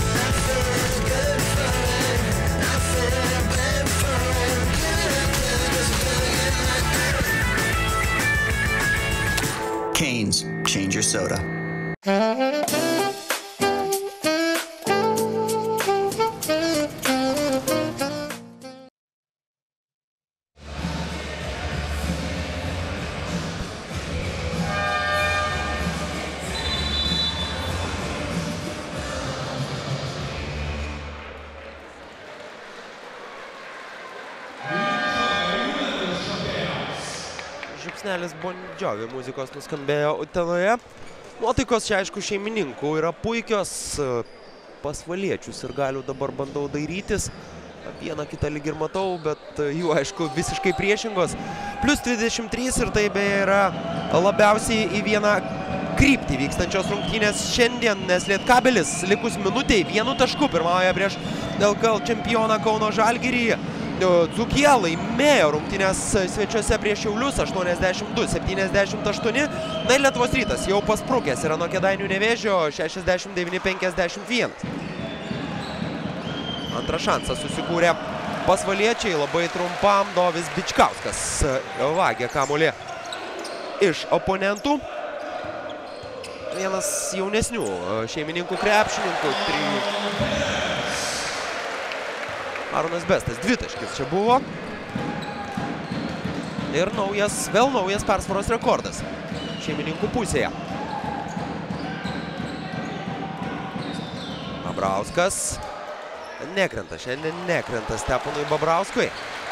Canes, change your soda. Žiupsnelis Bon Jovi muzikos nuskambėjo Utenoje. Nuotaikos čia, aišku, šeimininkų yra puikios. Pasvaliečius ir galiu dabar bandau dairytis. Vieną kitą lyg ir matau, bet jų, aišku, visiškai priešingos. Plius 23 ir tai beje yra labiausiai į vieną kryptį vykstančios rungtynės šiandien, nes Lietkabelis likus minutei 1 tašku pirmauja prieš LKL čempioną Kauno Žalgirį. Dzūkija laimėjo rungtynės svečiuose prieš Šiaulius 82-78. Na ir Lietuvos Rytas jau pasprukęs yra nuo Kėdainių Nevėžio 69-51. Antrą šansą susikūrė pasvaliečiai, labai trumpam Dovis Bičkauskas vagė kamuolį iš oponentų. Vienas jaunesnių šeimininkų krepšininkų. Aronas Bestas, dvitaškis čia buvo. Ir vėl naujas persvaros rekordas šeimininkų pusėje. Babrauskas nekrenta, šiandien nekrenta Steponui Babrauskui.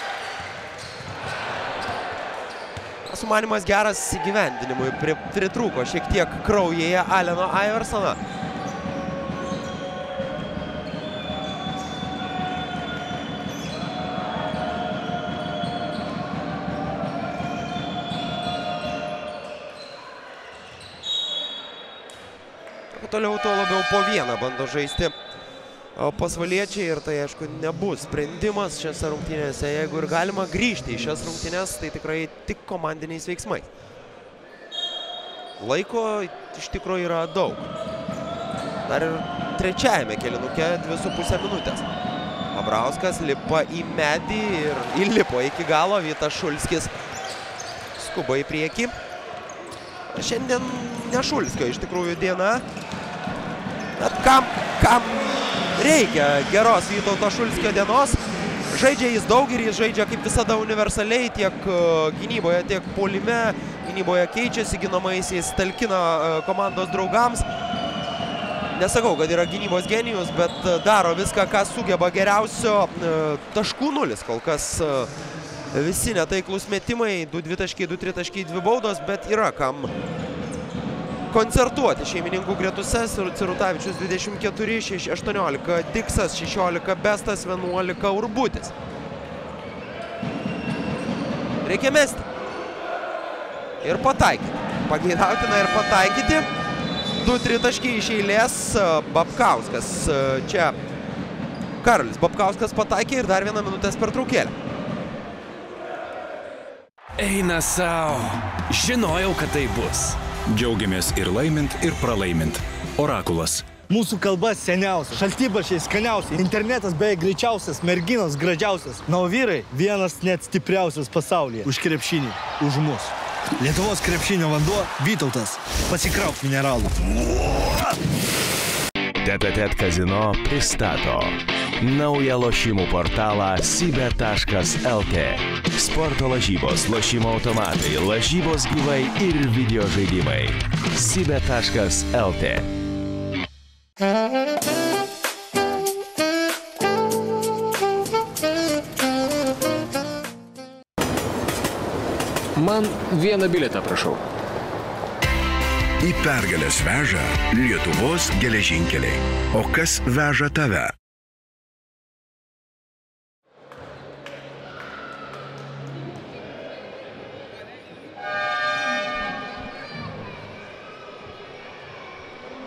Sumanimas geras įgyvendinimui, pritrūko šiek tiek kraujyje Aleno Iversono. Toliau tuo labiau po vieną bando žaisti pasvaliečiai ir tai, aišku, nebus sprendimas šiose rungtynėse. Jeigu ir galima grįžti į šias rungtynės, tai tikrai tik komandiniais veiksmais. Laiko iš tikrųjų yra daug. Dar ir trečiajame kėlinuke 2,5 minutės. Babrauskas lipa į medį ir įlipo iki galo. Vytas Šulskis skuba į priekį. Šiandien ne Šulskio iš tikrųjų diena. Bet kam reikia geros Vytauto Šulskio dienos. Žaidžia jis daug ir jis žaidžia kaip visada universaliai tiek gynyboje, tiek puolime. Gynyboje keičiasi, ginamaisiais talkina komandos draugams. Nesakau, kad yra gynybos genijus, bet daro viską, ką sugeba geriausio. Taškų 0 kol kas visi netaiklus metimai. 2 dvitaškiai, 2 tritaškiai, 2 baudos, bet yra kam koncertuoti šeimininkų gretuse. Cirutavičius 24, 18 Diksas, 16 Bestas, 11 Urbutis. Reikia mesti. Ir pataikyti. Pageidautina ir pataikyti. 2 tritaškiai iš eilės. Babkauskas čia. Karolis Babkauskas pataikė ir dar 1 minutės pertraukėlė. Eina sau. Žinojau, kad tai bus. Džiaugiamės ir laimint, ir pralaimint. Orakulas. Mūsų kalba seniausia, šaltibarščiai skaniausiai, internetas beje greičiausias, merginos gražiausias. Na, o vyrai vienas net stipriausias pasaulyje. Už krepšinį, už mus. Lietuvos krepšinio vanduo Vytautas. Pasikrauk mineralų. TTT Kazino pristato naują lošimų portalą sibet.lt. Sporto lažybos, lošimo automatai, lažybos gyvai ir video žaidimai. sibet.lt. Man vieną bilietą, prašau. Į pergalės veža Lietuvos geležinkeliai. O kas veža tave?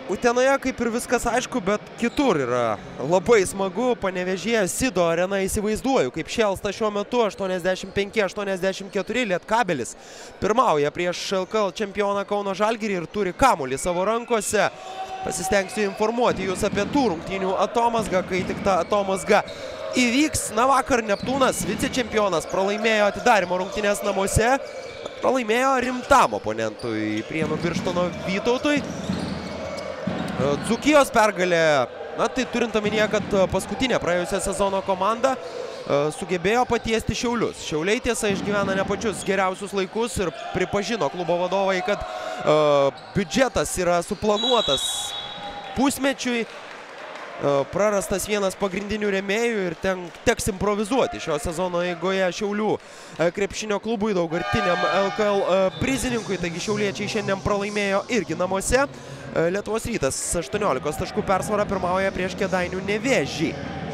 Utenoje kaip ir viskas aišku, bet kitur yra labai smagu. Panevėžyje Sido arena įsivaizduoju, kaip šėlsta šiuo metu 85-84. Lietkabelis pirmauja prieš LKL čempioną Kauno Žalgirį ir turi kamuolį savo rankose. Pasistengsiu informuoti jūs apie tų rungtynių atomazgą, kai tik ta atomazga įvyks. Na, vakar Neptūnas, vicečempionas, pralaimėjo atidarimo rungtynės namuose. Pralaimėjo rimtam oponentui Prienų Birštono Vytautui. Dzūkijos pergalė, na tai turint omenyje, kad paskutinė praėjusio sezono komanda sugebėjo patiesti Šiaulius. Šiauliai tiesa išgyvena ne pačius geriausius laikus ir pripažino klubo vadovai, kad biudžetas yra suplanuotas pusmečiui. Prarastas vienas pagrindinių rėmėjų ir teks improvizuoti šio sezono eigoje Šiaulių krepšinio klubui, daugkartiniam LKL prizininkui. Taigi šiauliečiai šiandien pralaimėjo irgi namuose. Lietuvos Rytas 18 taškų persvarą pirmauja prieš Kėdainių Nevėžį.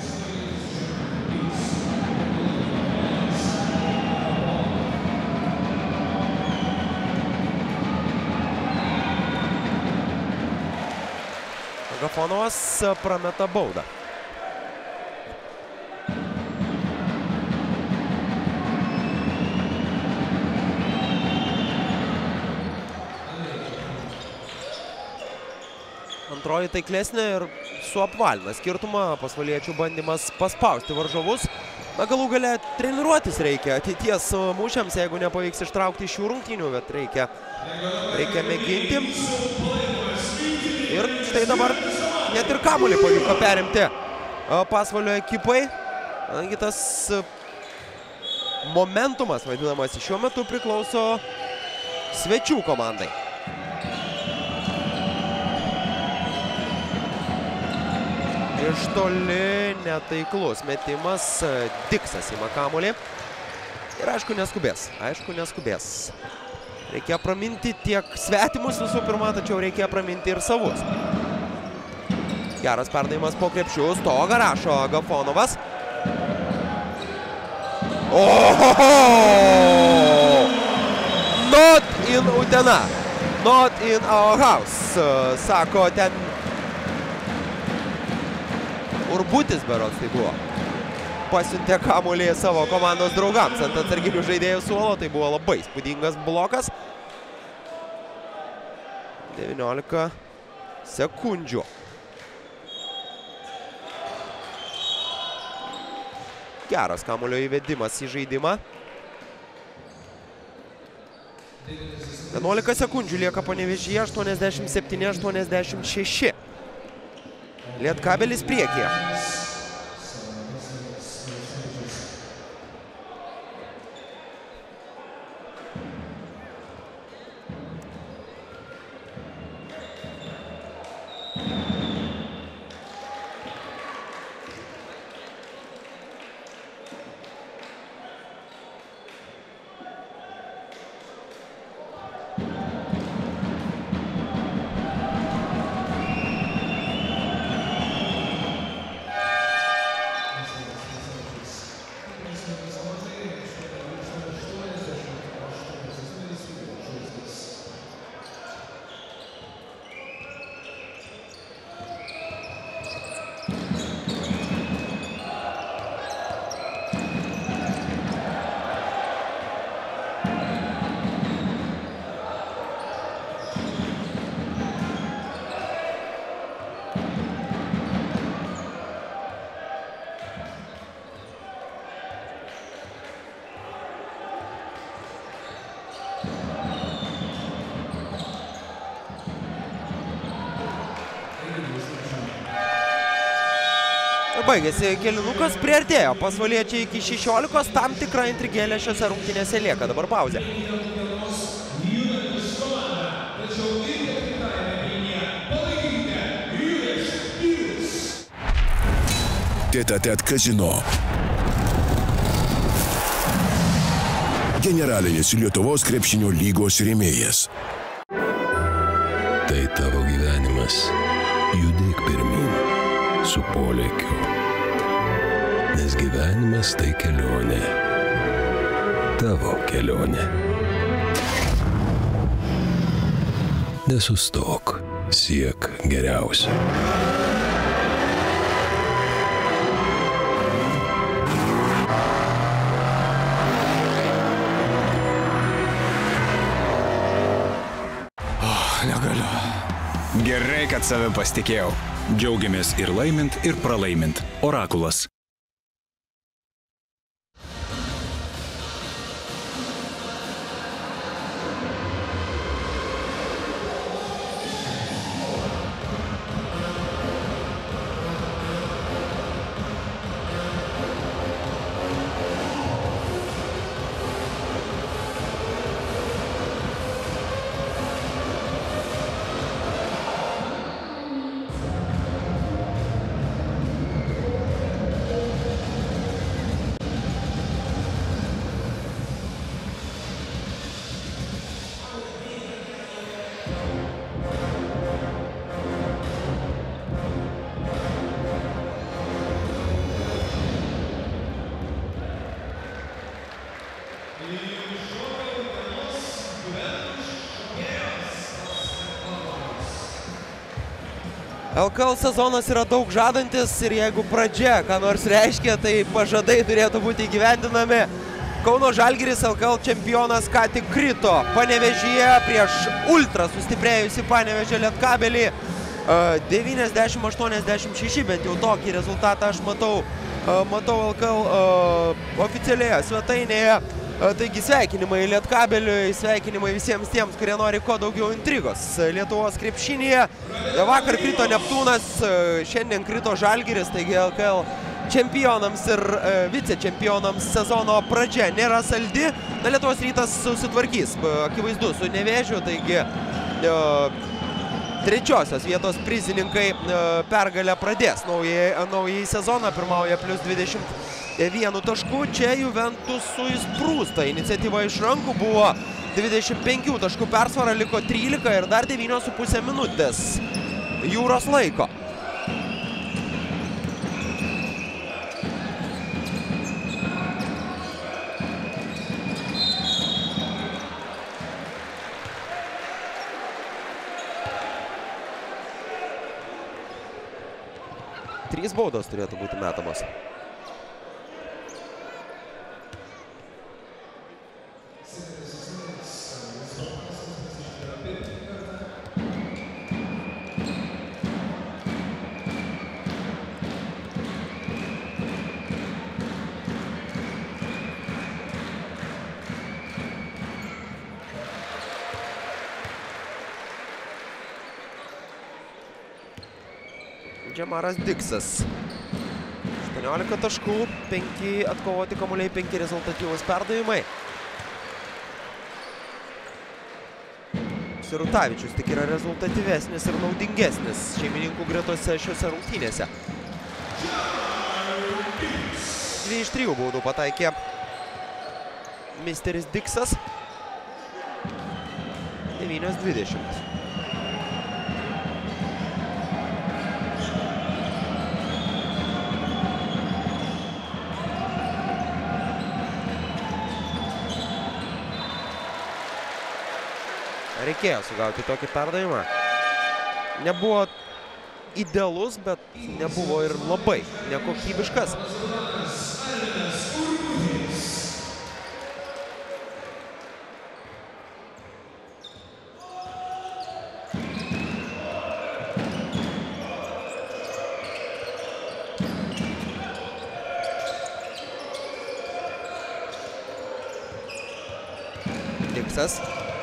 Agafonovas prameta baudą. Antroji taiklesnė ir suapvalina skirtumą. Pasvaliečių bandymas paspausti varžovus. Na, galų gale treniruotis reikia ateities mūšiams, jeigu nepavyks ištraukti šių rungtynių, bet reikia mėginti. Ir štai dabar net ir kamuolį pavyko perimti Pasvalio ekipai. Kadangi tas momentumas vadinamas šiuo metu priklauso svečių komandai. Iš toli netaiklus metimas, Diksas ima kamuolį. Ir aišku neskubės. Reikia praminti tiek svetimus visų pirma, tačiau reikia praminti ir savus. Geras perdavimas po krepšių, stogą rašo Agafonovas. Ohoho! Not in Utena, not in our house, sako ten Urbutis berods tai buvo. Pasiuntė kamuolį savo komandos draugams ant atsarginių žaidėjų suolo. Tai buvo labai įspūdingas blokas. 19 sekundžių. Geras kamuolio įvedimas į žaidimą. 11 sekundžių lieka Panevėžyje, 87-86. Lietkabelis priekyje. Baigėsi kėlinukas, priartėjo pasvaliečiai iki 16, tam tikra intrigėlė šiose rungtynėse lieka. Dabar pauzė. Tête-à-tête Casino. Generalinis Lietuvos krepšinio lygos rėmėjas. Tai tavo gyvenimas. Judėk pirmin su polėkiu. Nes gyvenimas tai kelionė. Tavo kelionė. Nesustok. siek geriausio. Negaliu. Gerai, kad savim pasitikėjau. Džiaugiamės ir laimint, ir pralaimint. Orakulas. LKL sezonas yra daug žadantis ir jeigu pradžia, ką nors reiškia, tai pažadai turėtų būti įgyvendinami. Kauno Žalgiris, LKL čempionas, ką tik krito Panevėžyje prieš ultra sustiprėjusi Panevėžio Lietkabelį. 90-86, bent jau tokį rezultatą aš matau LKL oficialioje svetainėje. Taigi sveikinimai Lietkabeliui, sveikinimai visiems tiems, kurie nori kuo daugiau intrigos Lietuvos krepšinyje. Vakar krito Neptūnas, šiandien krito Žalgiris, taigi LKL čempionams ir vicečempionams sezono pradžia nėra saldi. Lietuvos Rytas susitvarkys, akivaizdu, su Nevėžiu, taigi trečiosios vietos prizininkai pergalę pradės naująjį sezoną, pirmauja plus 21 taškų. Čia Juventusui sprūsta, iniciatyva iš rankų, buvo 25 taškų persvara, liko 13 ir dar 9,5 minutės jūros laiko. Trys baudos turėtų būti metamos. Džemaras Diksas. 18 taškų, 5 atkovoti kamuoliai, 5 rezultatyvūs perdavimai. Sirutavičius tik yra rezultatyvesnis ir naudingesnis šeimininkų gretose šiose rungtynėse. 2 iš 3 baudų pataikė misteris Diksas. 9-20. Reikėjo sugauti tokį perdavimą. Nebuvo idealus, bet nebuvo ir labai nekokybiškas. Diksas.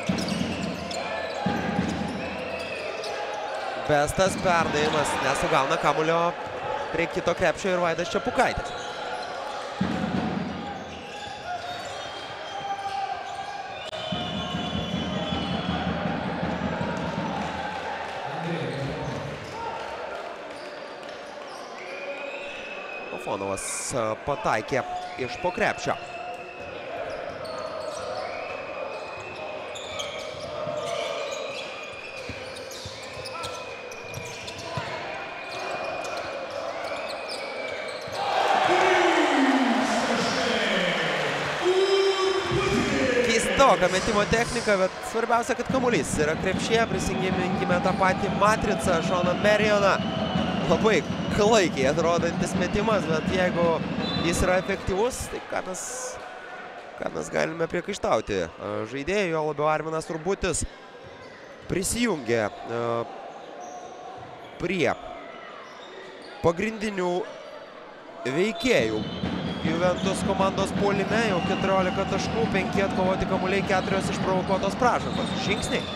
Bestas perdavimas, nesugauna kamuolio prie kito krepšio ir Vaidas Čepukaitis. Ofonovas pataikė iš po krepšio. keistoka metimo technika, bet svarbiausia, kad kamuolys yra krepšyje. Prisijungime tą patį matricą, Seaną Marioną. Labai klaikiai atrodantis metimas, bet jeigu jis yra efektyvus, tai ką mes galime priekaištauti. Žaidėjai, jo labiau Arminas Urbutis, prisijungė prie pagrindinių veikėjų Juventus komandos puolime. Jau 14 taškų, 5 atkovoti kamuoliai, 4 išprovokuotos pražangos. Žingsniai.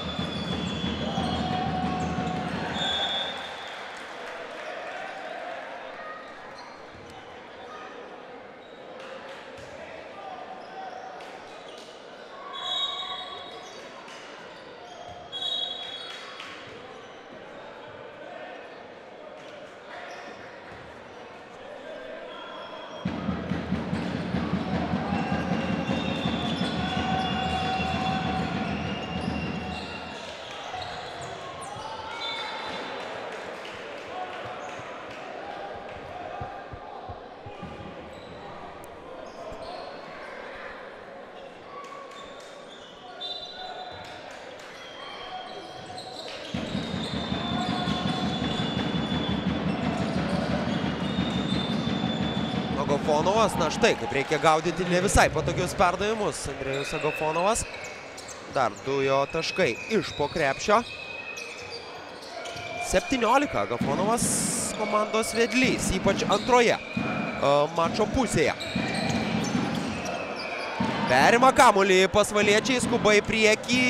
Agafonovas, na štai, kaip reikia gaudyti ne visai patogius perdavimus. Andrejus Agafonovas. Dar 2 jo taškai iš po krepšio. 17 Agafonovas komandos vedlys, ypač antroje mačo pusėje. Perima kamuolį pasvaliečiai, skuba į priekį.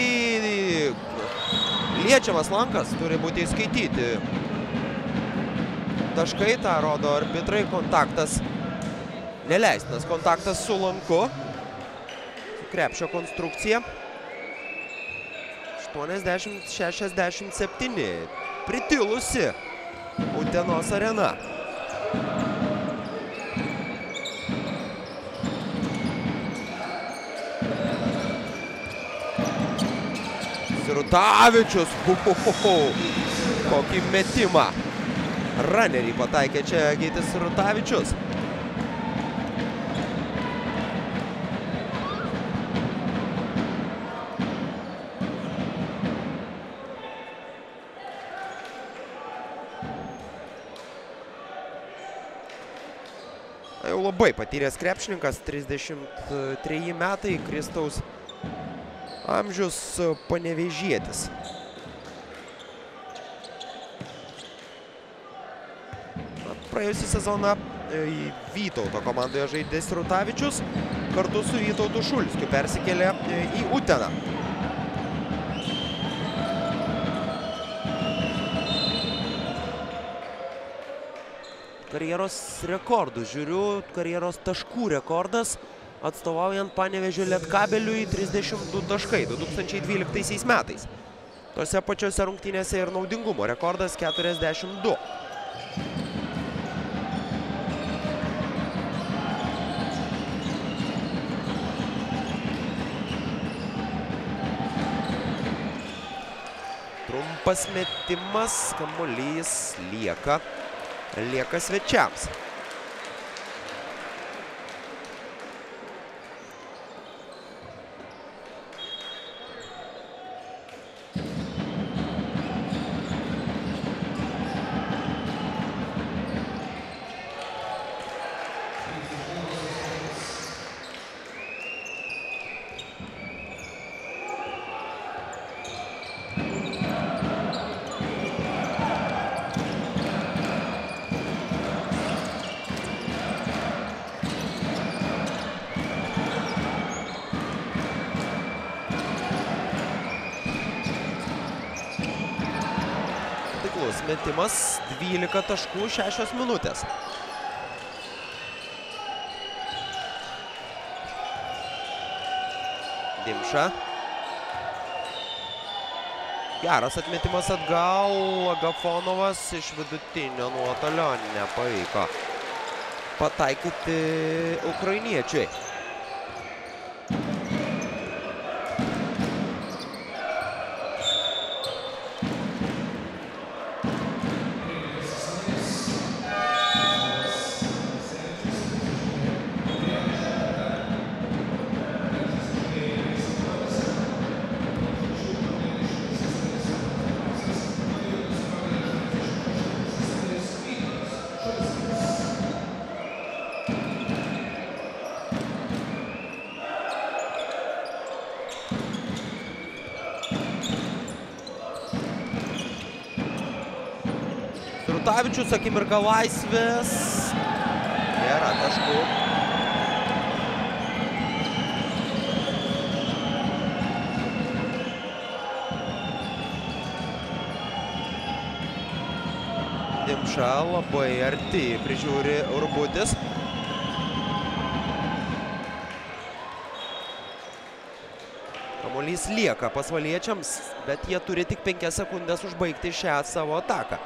Liečiamas lankas, turi būti įskaityti. Taškai, tą rodo arbitrai, kontaktas. Neleistinas kontaktas su lanku. Krepšio konstrukcija. 80-67. Pritilusi Utenos arena. Sirutavičius. Kokį metimą. Runnerį pataikė čia Gytis Sirutavičius. Jau labai patyręs krepšininkas, 33 metai, Kristaus amžius, panevėžietis. Praėjusį sezoną Vytauto komandoje žaidė Sirutavičius, kartu su Vytautu Šulskiu persikėlė į Uteną. Karjeros rekordų žiūriu, karjeros taškų rekordas, atstovaujant Panevėžio Lietkabeliui 32 taškai 2012 metais. Tose pačiose rungtynėse ir naudingumo rekordas 42. Trumpas metimas, kamuolys lieka svečiams. Metimas, 12 taškų, 6 minutės. Dimša. Geras atmetimas atgal, Agafonovas iš vidutinio nuotolio nepavyko pataikyti ukrainiečiui. Rutavičius, akimirka laisvės. Nėra taškų. Dimša labai arti prižiūri Urbutis. Kamuolys lieka pasvaliečiams, bet jie turi tik 5 sekundės užbaigti šią savo ataką.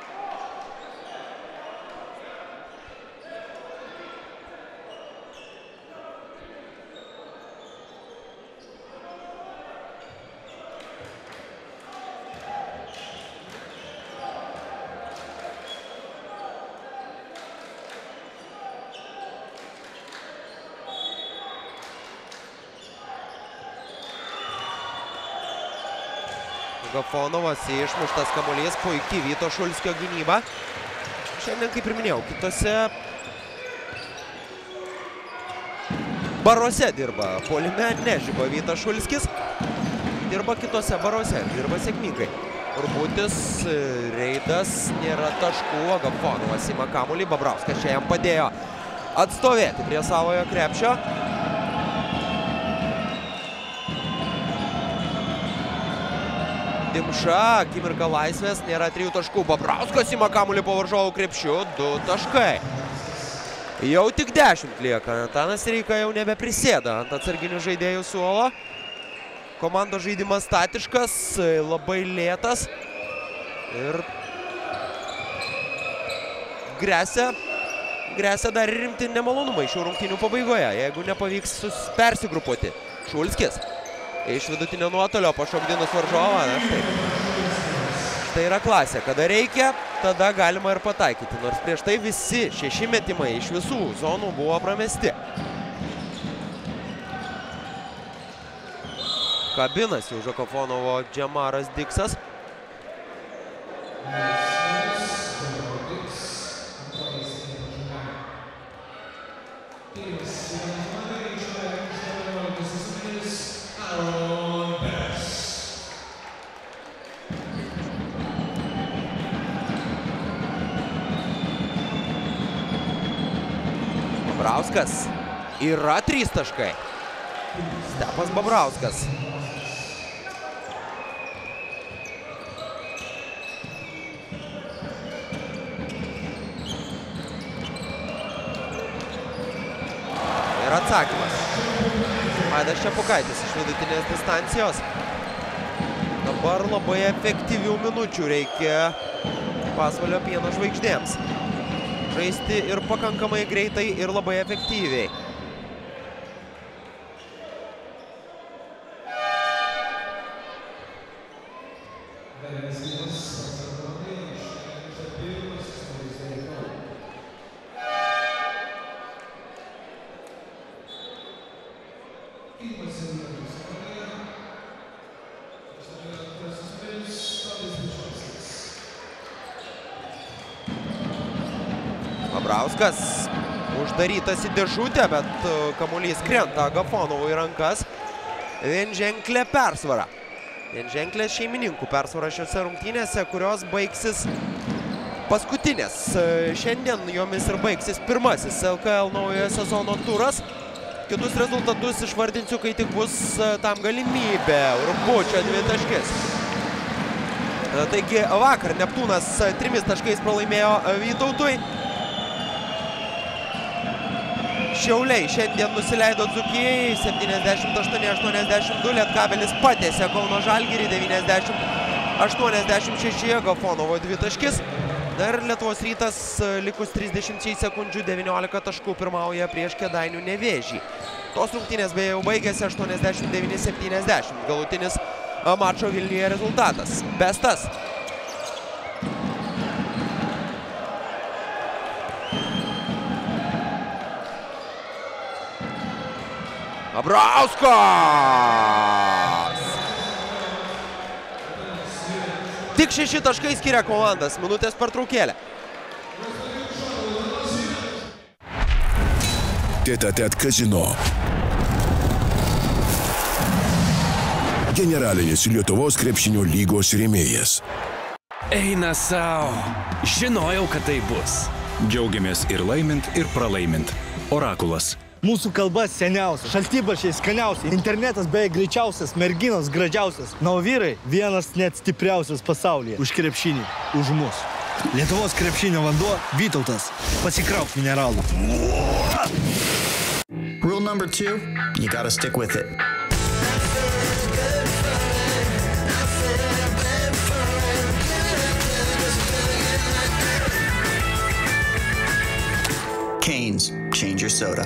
Gafonovas išmuštas kamuolys, puikiai Vyto Šulskio gynyba. Šiandien, kaip ir minėjau, kitose baruose dirba. Puolime nežiba Vytas Šulskis. Dirba kitose baruose ir dirba sėkmingai. Urbutis, reidas, nėra taškų, Gafonovas ima kamuolį, Babrauskas čia jam padėjo atstovėti prie savojo krepšio. Dimša, akimirka laisvės, nėra 3 taškų. Babrauskas ima kamuolį po varžovų krepšiu, 2 taškai. Jau tik 10 lieka. Antanas Reika jau nebeprisėda ant atsarginių žaidėjų suolo. Komandos žaidimas statiškas, labai lėtas. Ir gresia dar rimti nemalonumai šių rungtynių pabaigoje, jeigu nepavyks persigrupuoti. Šulskis. Iš vidutinio nuotolio pašokdinus varžovą. Tai yra klasė. Kada reikia, tada galima ir pataikyti. Nors prieš tai visi 6 metimai iš visų zonų buvo pramesti. Kabinasi už Gafonovo Džemaras Diksas. Babrauskas. Yra 3 taškai. Stepas Babrauskas. Ir atsakymas. Aidas Čepukaitis iš vidutinės distancijos. Dabar labai efektyvių minučių reikia Pasvalio Pieno žvaigždėms. Žaisti ir pakankamai greitai ir labai efektyviai. Babrauskas uždarytas į dėžutę, bet kamuolys krenta Gafonovui į rankas. Vienženklė persvara. Vienženklė šeimininkų persvara šiose rungtynėse, kurios baigsis paskutinės. Šiandien jomis ir baigsis pirmasis LKL naujojo sezono turas. Kitus rezultatus išvardinsiu, kai tik bus tam galimybė. Urbučio 2 taškis. Taigi vakar Neptūnas 3 taškais pralaimėjo Vytautui. Šiauliai šiandien nusileido Dzūkijai 78-82, Lietkabelis patiesė Kauno Žalgirį 90-86, Gafonovo 2 taškis. Ir Lietuvos Rytas likus 30 sekundžių 19 taškų pirmauja prieš Kėdainių Nevėžį. Tos rungtynės beje jau baigėsi 89-70. Galutinis mačo Vilniuje rezultatas. Bestas. Babrauskas! Tik 6 taškai skiria komandas. Minutės pertraukėlė. Tête-à-tête Casino. Generalinis Lietuvos krepšinio lygos rėmėjas. Eina savo. Žinojau, kad tai bus. Džiaugiamės ir laimint, ir pralaimint. Orakulas. Mūsų kalba seniausia, šaltibarščiai skaniausiai, internetas beveik greičiausias, merginos gražiausias. Na, o vyrai vienas net stipriausias pasaulyje. Už krepšinį, už mus. Lietuvos krepšinio vanduo Vytautas. Pasikrauk mineralų. Rule number 2, you gotta stick with it. Canes, change your soda.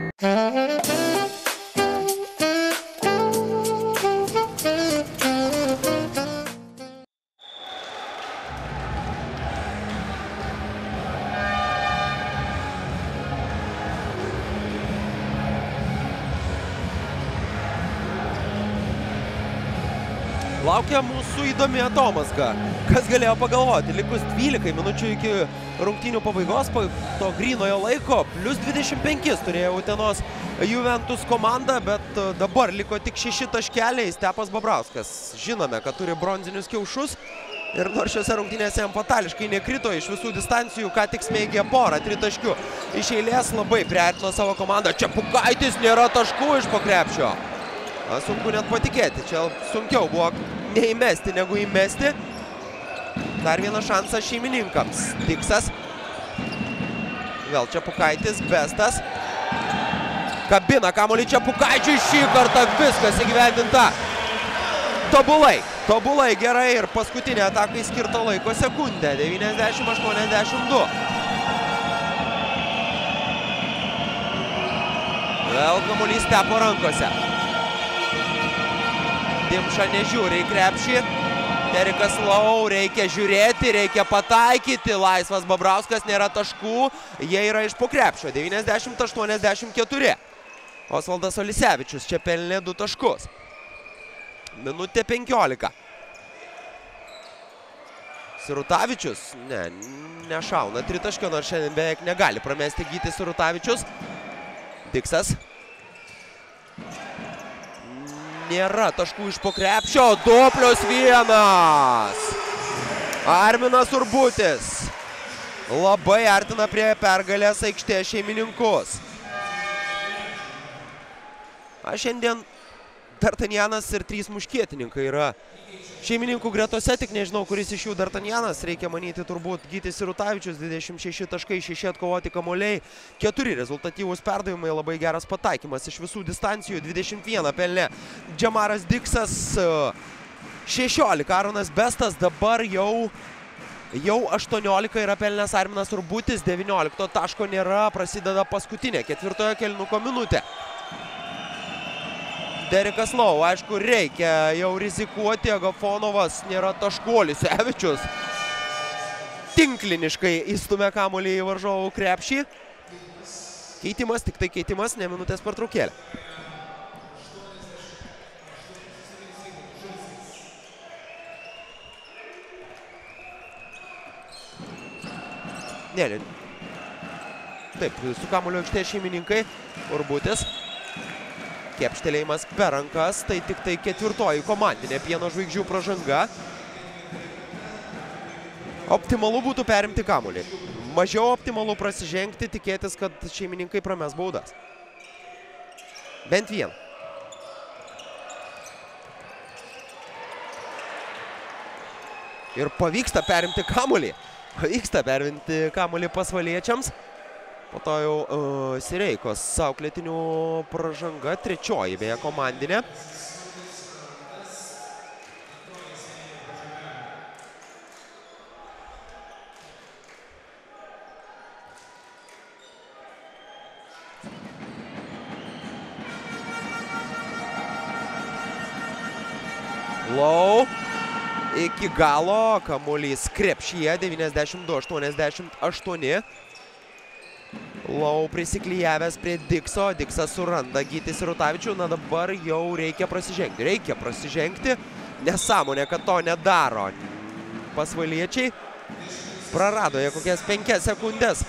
Laukia mūsų įdomi atomazga. Kas galėjo pagalvoti, likus 12 minučių iki rungtynių pabaigos, po to grynojo laiko, plus 25 turėjo Utenos Juventus komanda, bet dabar liko tik 6 taškeliai. Stepas Bobrauskas, žinome, kad turi bronzinius kiaušus ir nors šiose rungtynėse jam fatališkai nekrito, iš visų distancijų, ką tik smeigė porą tritaškių. Iš eilės labai priartino savo komandą. Čepukaitis, nėra taškų iš po krepšio. Sunku net patikėti, čia sunkiau buvo neįmesti negu įmesti. Dar vienas šansas šeimininkams. Diksas. Vėl Čepukaitis, Bestas. Kabina kamuolį Čepukaičiui, šį kartą viskas įgyvendinta. Tobulai, tobulai gerai ir paskutinė atakai skirta laiko sekundė. 90-82. Vėl kamuolys Stepo rankose. Dimša nežiūri į krepšį. Derikas Lau, reikia žiūrėti, reikia pataikyti. Laisvas Bobrauskas, nėra taškų. Jie yra iš po krepšio. 90-84. Osvaldas Olisevičius čia pelnė 2 taškus. Minutė 15. Sirutavičius, nešauna tritaškio, nors šiandien beveik negali pramesti Gytis Sirutavičius. Diksas. Nėra taškų iš po krepšio, 2+1. Arminas Urbutis labai artina prie pergalės aikštės šeimininkus. Šiandien D'Artagnanas ir 3 muškietininkai yra šeimininkų gretose, tik nežinau, kuris iš jų D'Artagnanas. Reikia manyti turbūt Gytis Sirutavičius, 26 taškai, 6 atkovoti kamuoliai, 4 rezultatyvūs perdavimai, labai geras pataikymas iš visų distancijų, 21 pelnė Džamaras Diksas, 16 Aronas Bestas, dabar jau 18 yra pelnęs Arminas Urbutis, 19 taško nėra, prasideda paskutinė ketvirtojo kėlinuko minutė. Derikas Lau, aišku, reikia jau rizikuoti, Agafonovas, nėra taškų, Olisevičius tinkliniškai įstumė kamuolį į varžovų krepšį. Keitimas, tik tai keitimas, ne minutės pertraukėlė. Taip, su kamuolio aikštės šeimininkai, Urbutis. Kepštelėjimas per rankas, tai tik tai 4. komandinė Pieno žvaigždžių pražanga. Optimalu būtų perimti kamuolį. Mažiau optimalu prasižengti, tikėtis, kad šeimininkai prames baudas. Bent vieną. Ir pavyksta perimti kamuolį. Pavyksta perimti kamuolį pasvaliečiams. Po to jau Sireikos auklėtinių pražanga, 3. beje komandinė. Lau iki galo, kamuolys krepšyje, 92-88. Lau prisiklijavęs prie Dikso, Diksas suranda Gytį Sirutavičių, na dabar jau reikia prasižengti, nesąmonė, kad to nedaro pasvaliečiai, prarado jie kokias 5 sekundės.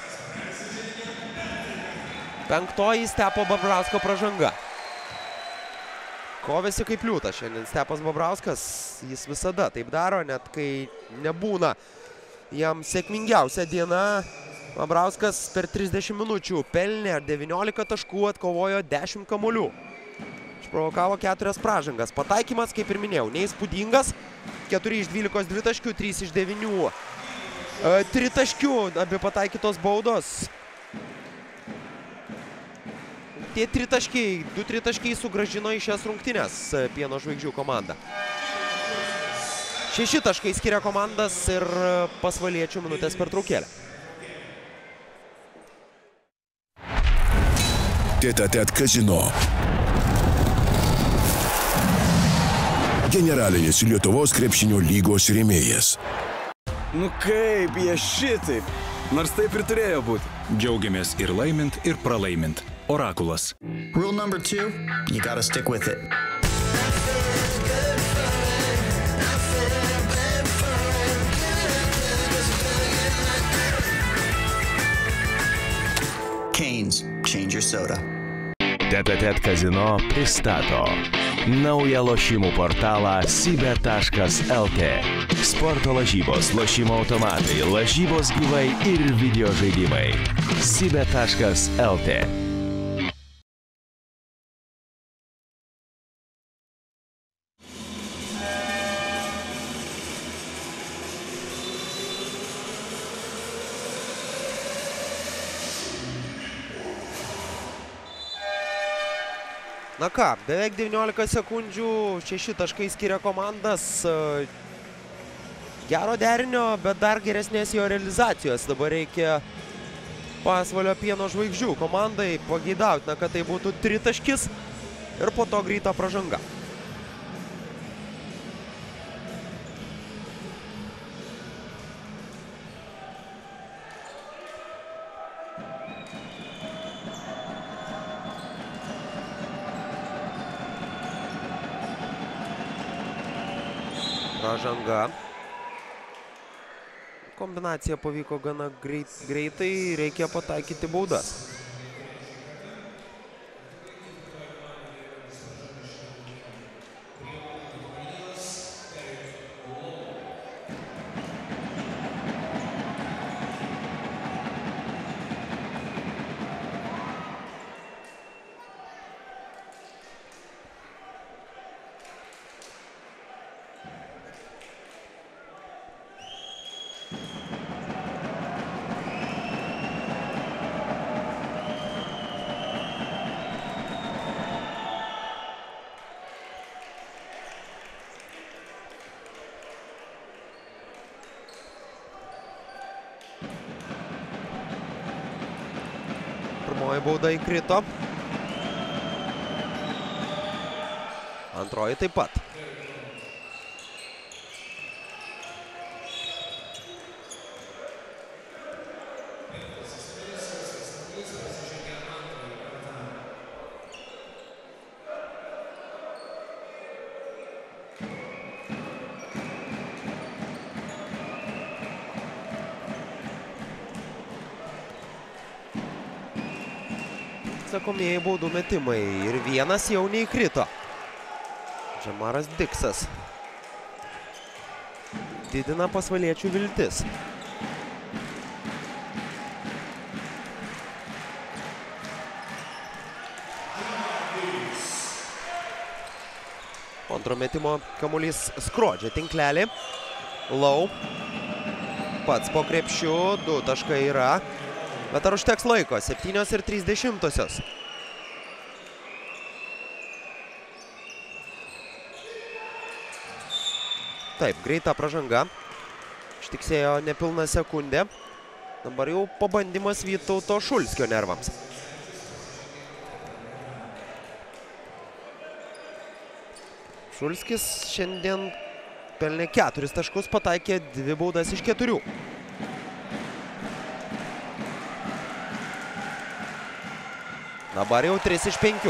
5. Stepo Bobrausko pražanga. Kovėsi kaip liūtas šiandien Stepas Bobrauskas. jis visada taip daro, net kai nebūna jam sėkmingiausia diena. Babrauskas per 30 minučių pelnė 19 taškų, atkovojo 10 kamuolių. Išprovokavo 4 pražangas. Pataikymas, kaip ir minėjau, neįspūdingas. 4 iš 12 dvitaškių, 3 iš 9 tritaškių, abi pataikytos baudos. Tie tritaškiai, 2 tritaškiai sugrąžino į šias rungtynes Pieno žvaigždžių komanda. 6 taškai skiria komandas ir Pasvaliečių minutės pertraukėlė. Tête-à-tête Casino. Generalinis Lietuvos krepšinio lygos rėmėjas. Nu kaip jie šitaip? Nors taip ir turėjo būti. Džiaugiamės ir laimint, ir pralaimint. Orakulas. Rule number 2, you gotta stick with it. Canes, change your soda. Tête-à-tête Casino pristato naują lošimų portalą sibet.lt. Sporto lažybos, lošimo automatai, lažybos gyvai ir video žaidimai. sibet.lt. Na ką, beveik 19 sekundžių, 6 taškai skiria komandas. Gero derinio, bet dar geresnės jo realizacijos. Dabar reikia Pasvalio Pieno žvaigždžių komandai pageidautina, kad tai būtų 3 taškis ir po to greita pražanga. Pražanga. Kombinacija pavyko gana greitai, reikia pataikyti baudas. Pirmoji bauda įkrito. Antroji taip pat. Atsakomieji baudų metimai ir vienas jau neįkrito. Džamaras Diksas didina pasvaliečių viltis. Antro metimo kamuolys skrodžia tinklelį. Lau pats po krepšiu, 2 taškai yra. Bet ar užteks laiko? 7:30. Taip, greita pražanga. Ištiksėjo nepilna sekundė. Dabar jau pabandymas Vytauto Šulskio nervams. Šulskis šiandien pelnė 4 taškus, pataikė 2 baudas iš 4. Dabar jau 3 iš 5.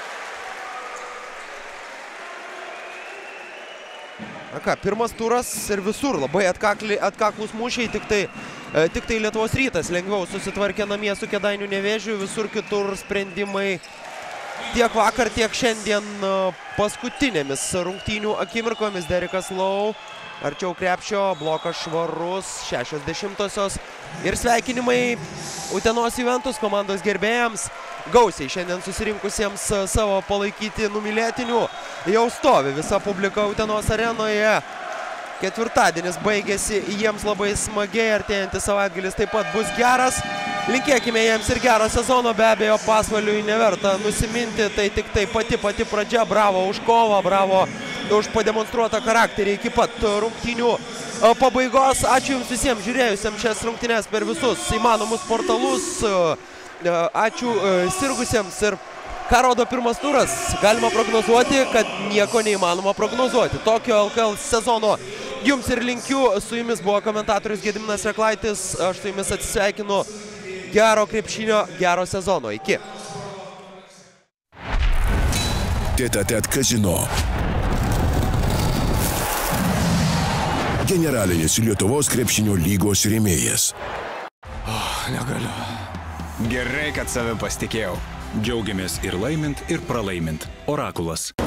Na ką, pirmas turas ir visur labai atkaklus mūšiai, tik tai Lietuvos Rytas lengviau susitvarkė namie su Kėdainių Nevėžiu, visur kitur sprendimai tiek vakar, tiek šiandien paskutinėmis rungtynių akimirkomis. Derekas Lau arčiau krepšio, blokas švarus, 60-osios. Ir sveikinimai Utenos Juventus komandos gerbėjams, gausiai šiandien susirinkusiems savo palaikyti numylėtinių. Jau stovi visa publika Utenos arenoje. Ketvirtadienis baigėsi jiems labai smagiai, artėjantis savaitgalis taip pat bus geras. Linkėkime jiems ir gero sezono, be abejo Pasvaliui neverta nusiminti, tai tik tai pati pradžia. Bravo už kovą, bravo už pademonstruotą charakterį iki pat rungtynių pabaigos. Ačiū jums visiems žiūrėjusiems šias rungtynes per visus įmanomus portalus. Ačiū sirgusiems ir ką rodo pirmas turas, galima prognozuoti, kad nieko neįmanoma prognozuoti. Tokio LKL sezono jums ir linkiu. Su jumis buvo komentatorius Gediminas Reklaitis, aš su jumis atsisveikinu. Gero krepšinio, gero sezono. Iki. Tete-a-tete Kazino. Generalinis Lietuvos krepšinio lygos rėmėjas. Negaliu. Gerai, kad savim pasitikėjau. Džiaugiamės ir laimint, ir pralaimint. Orakulas.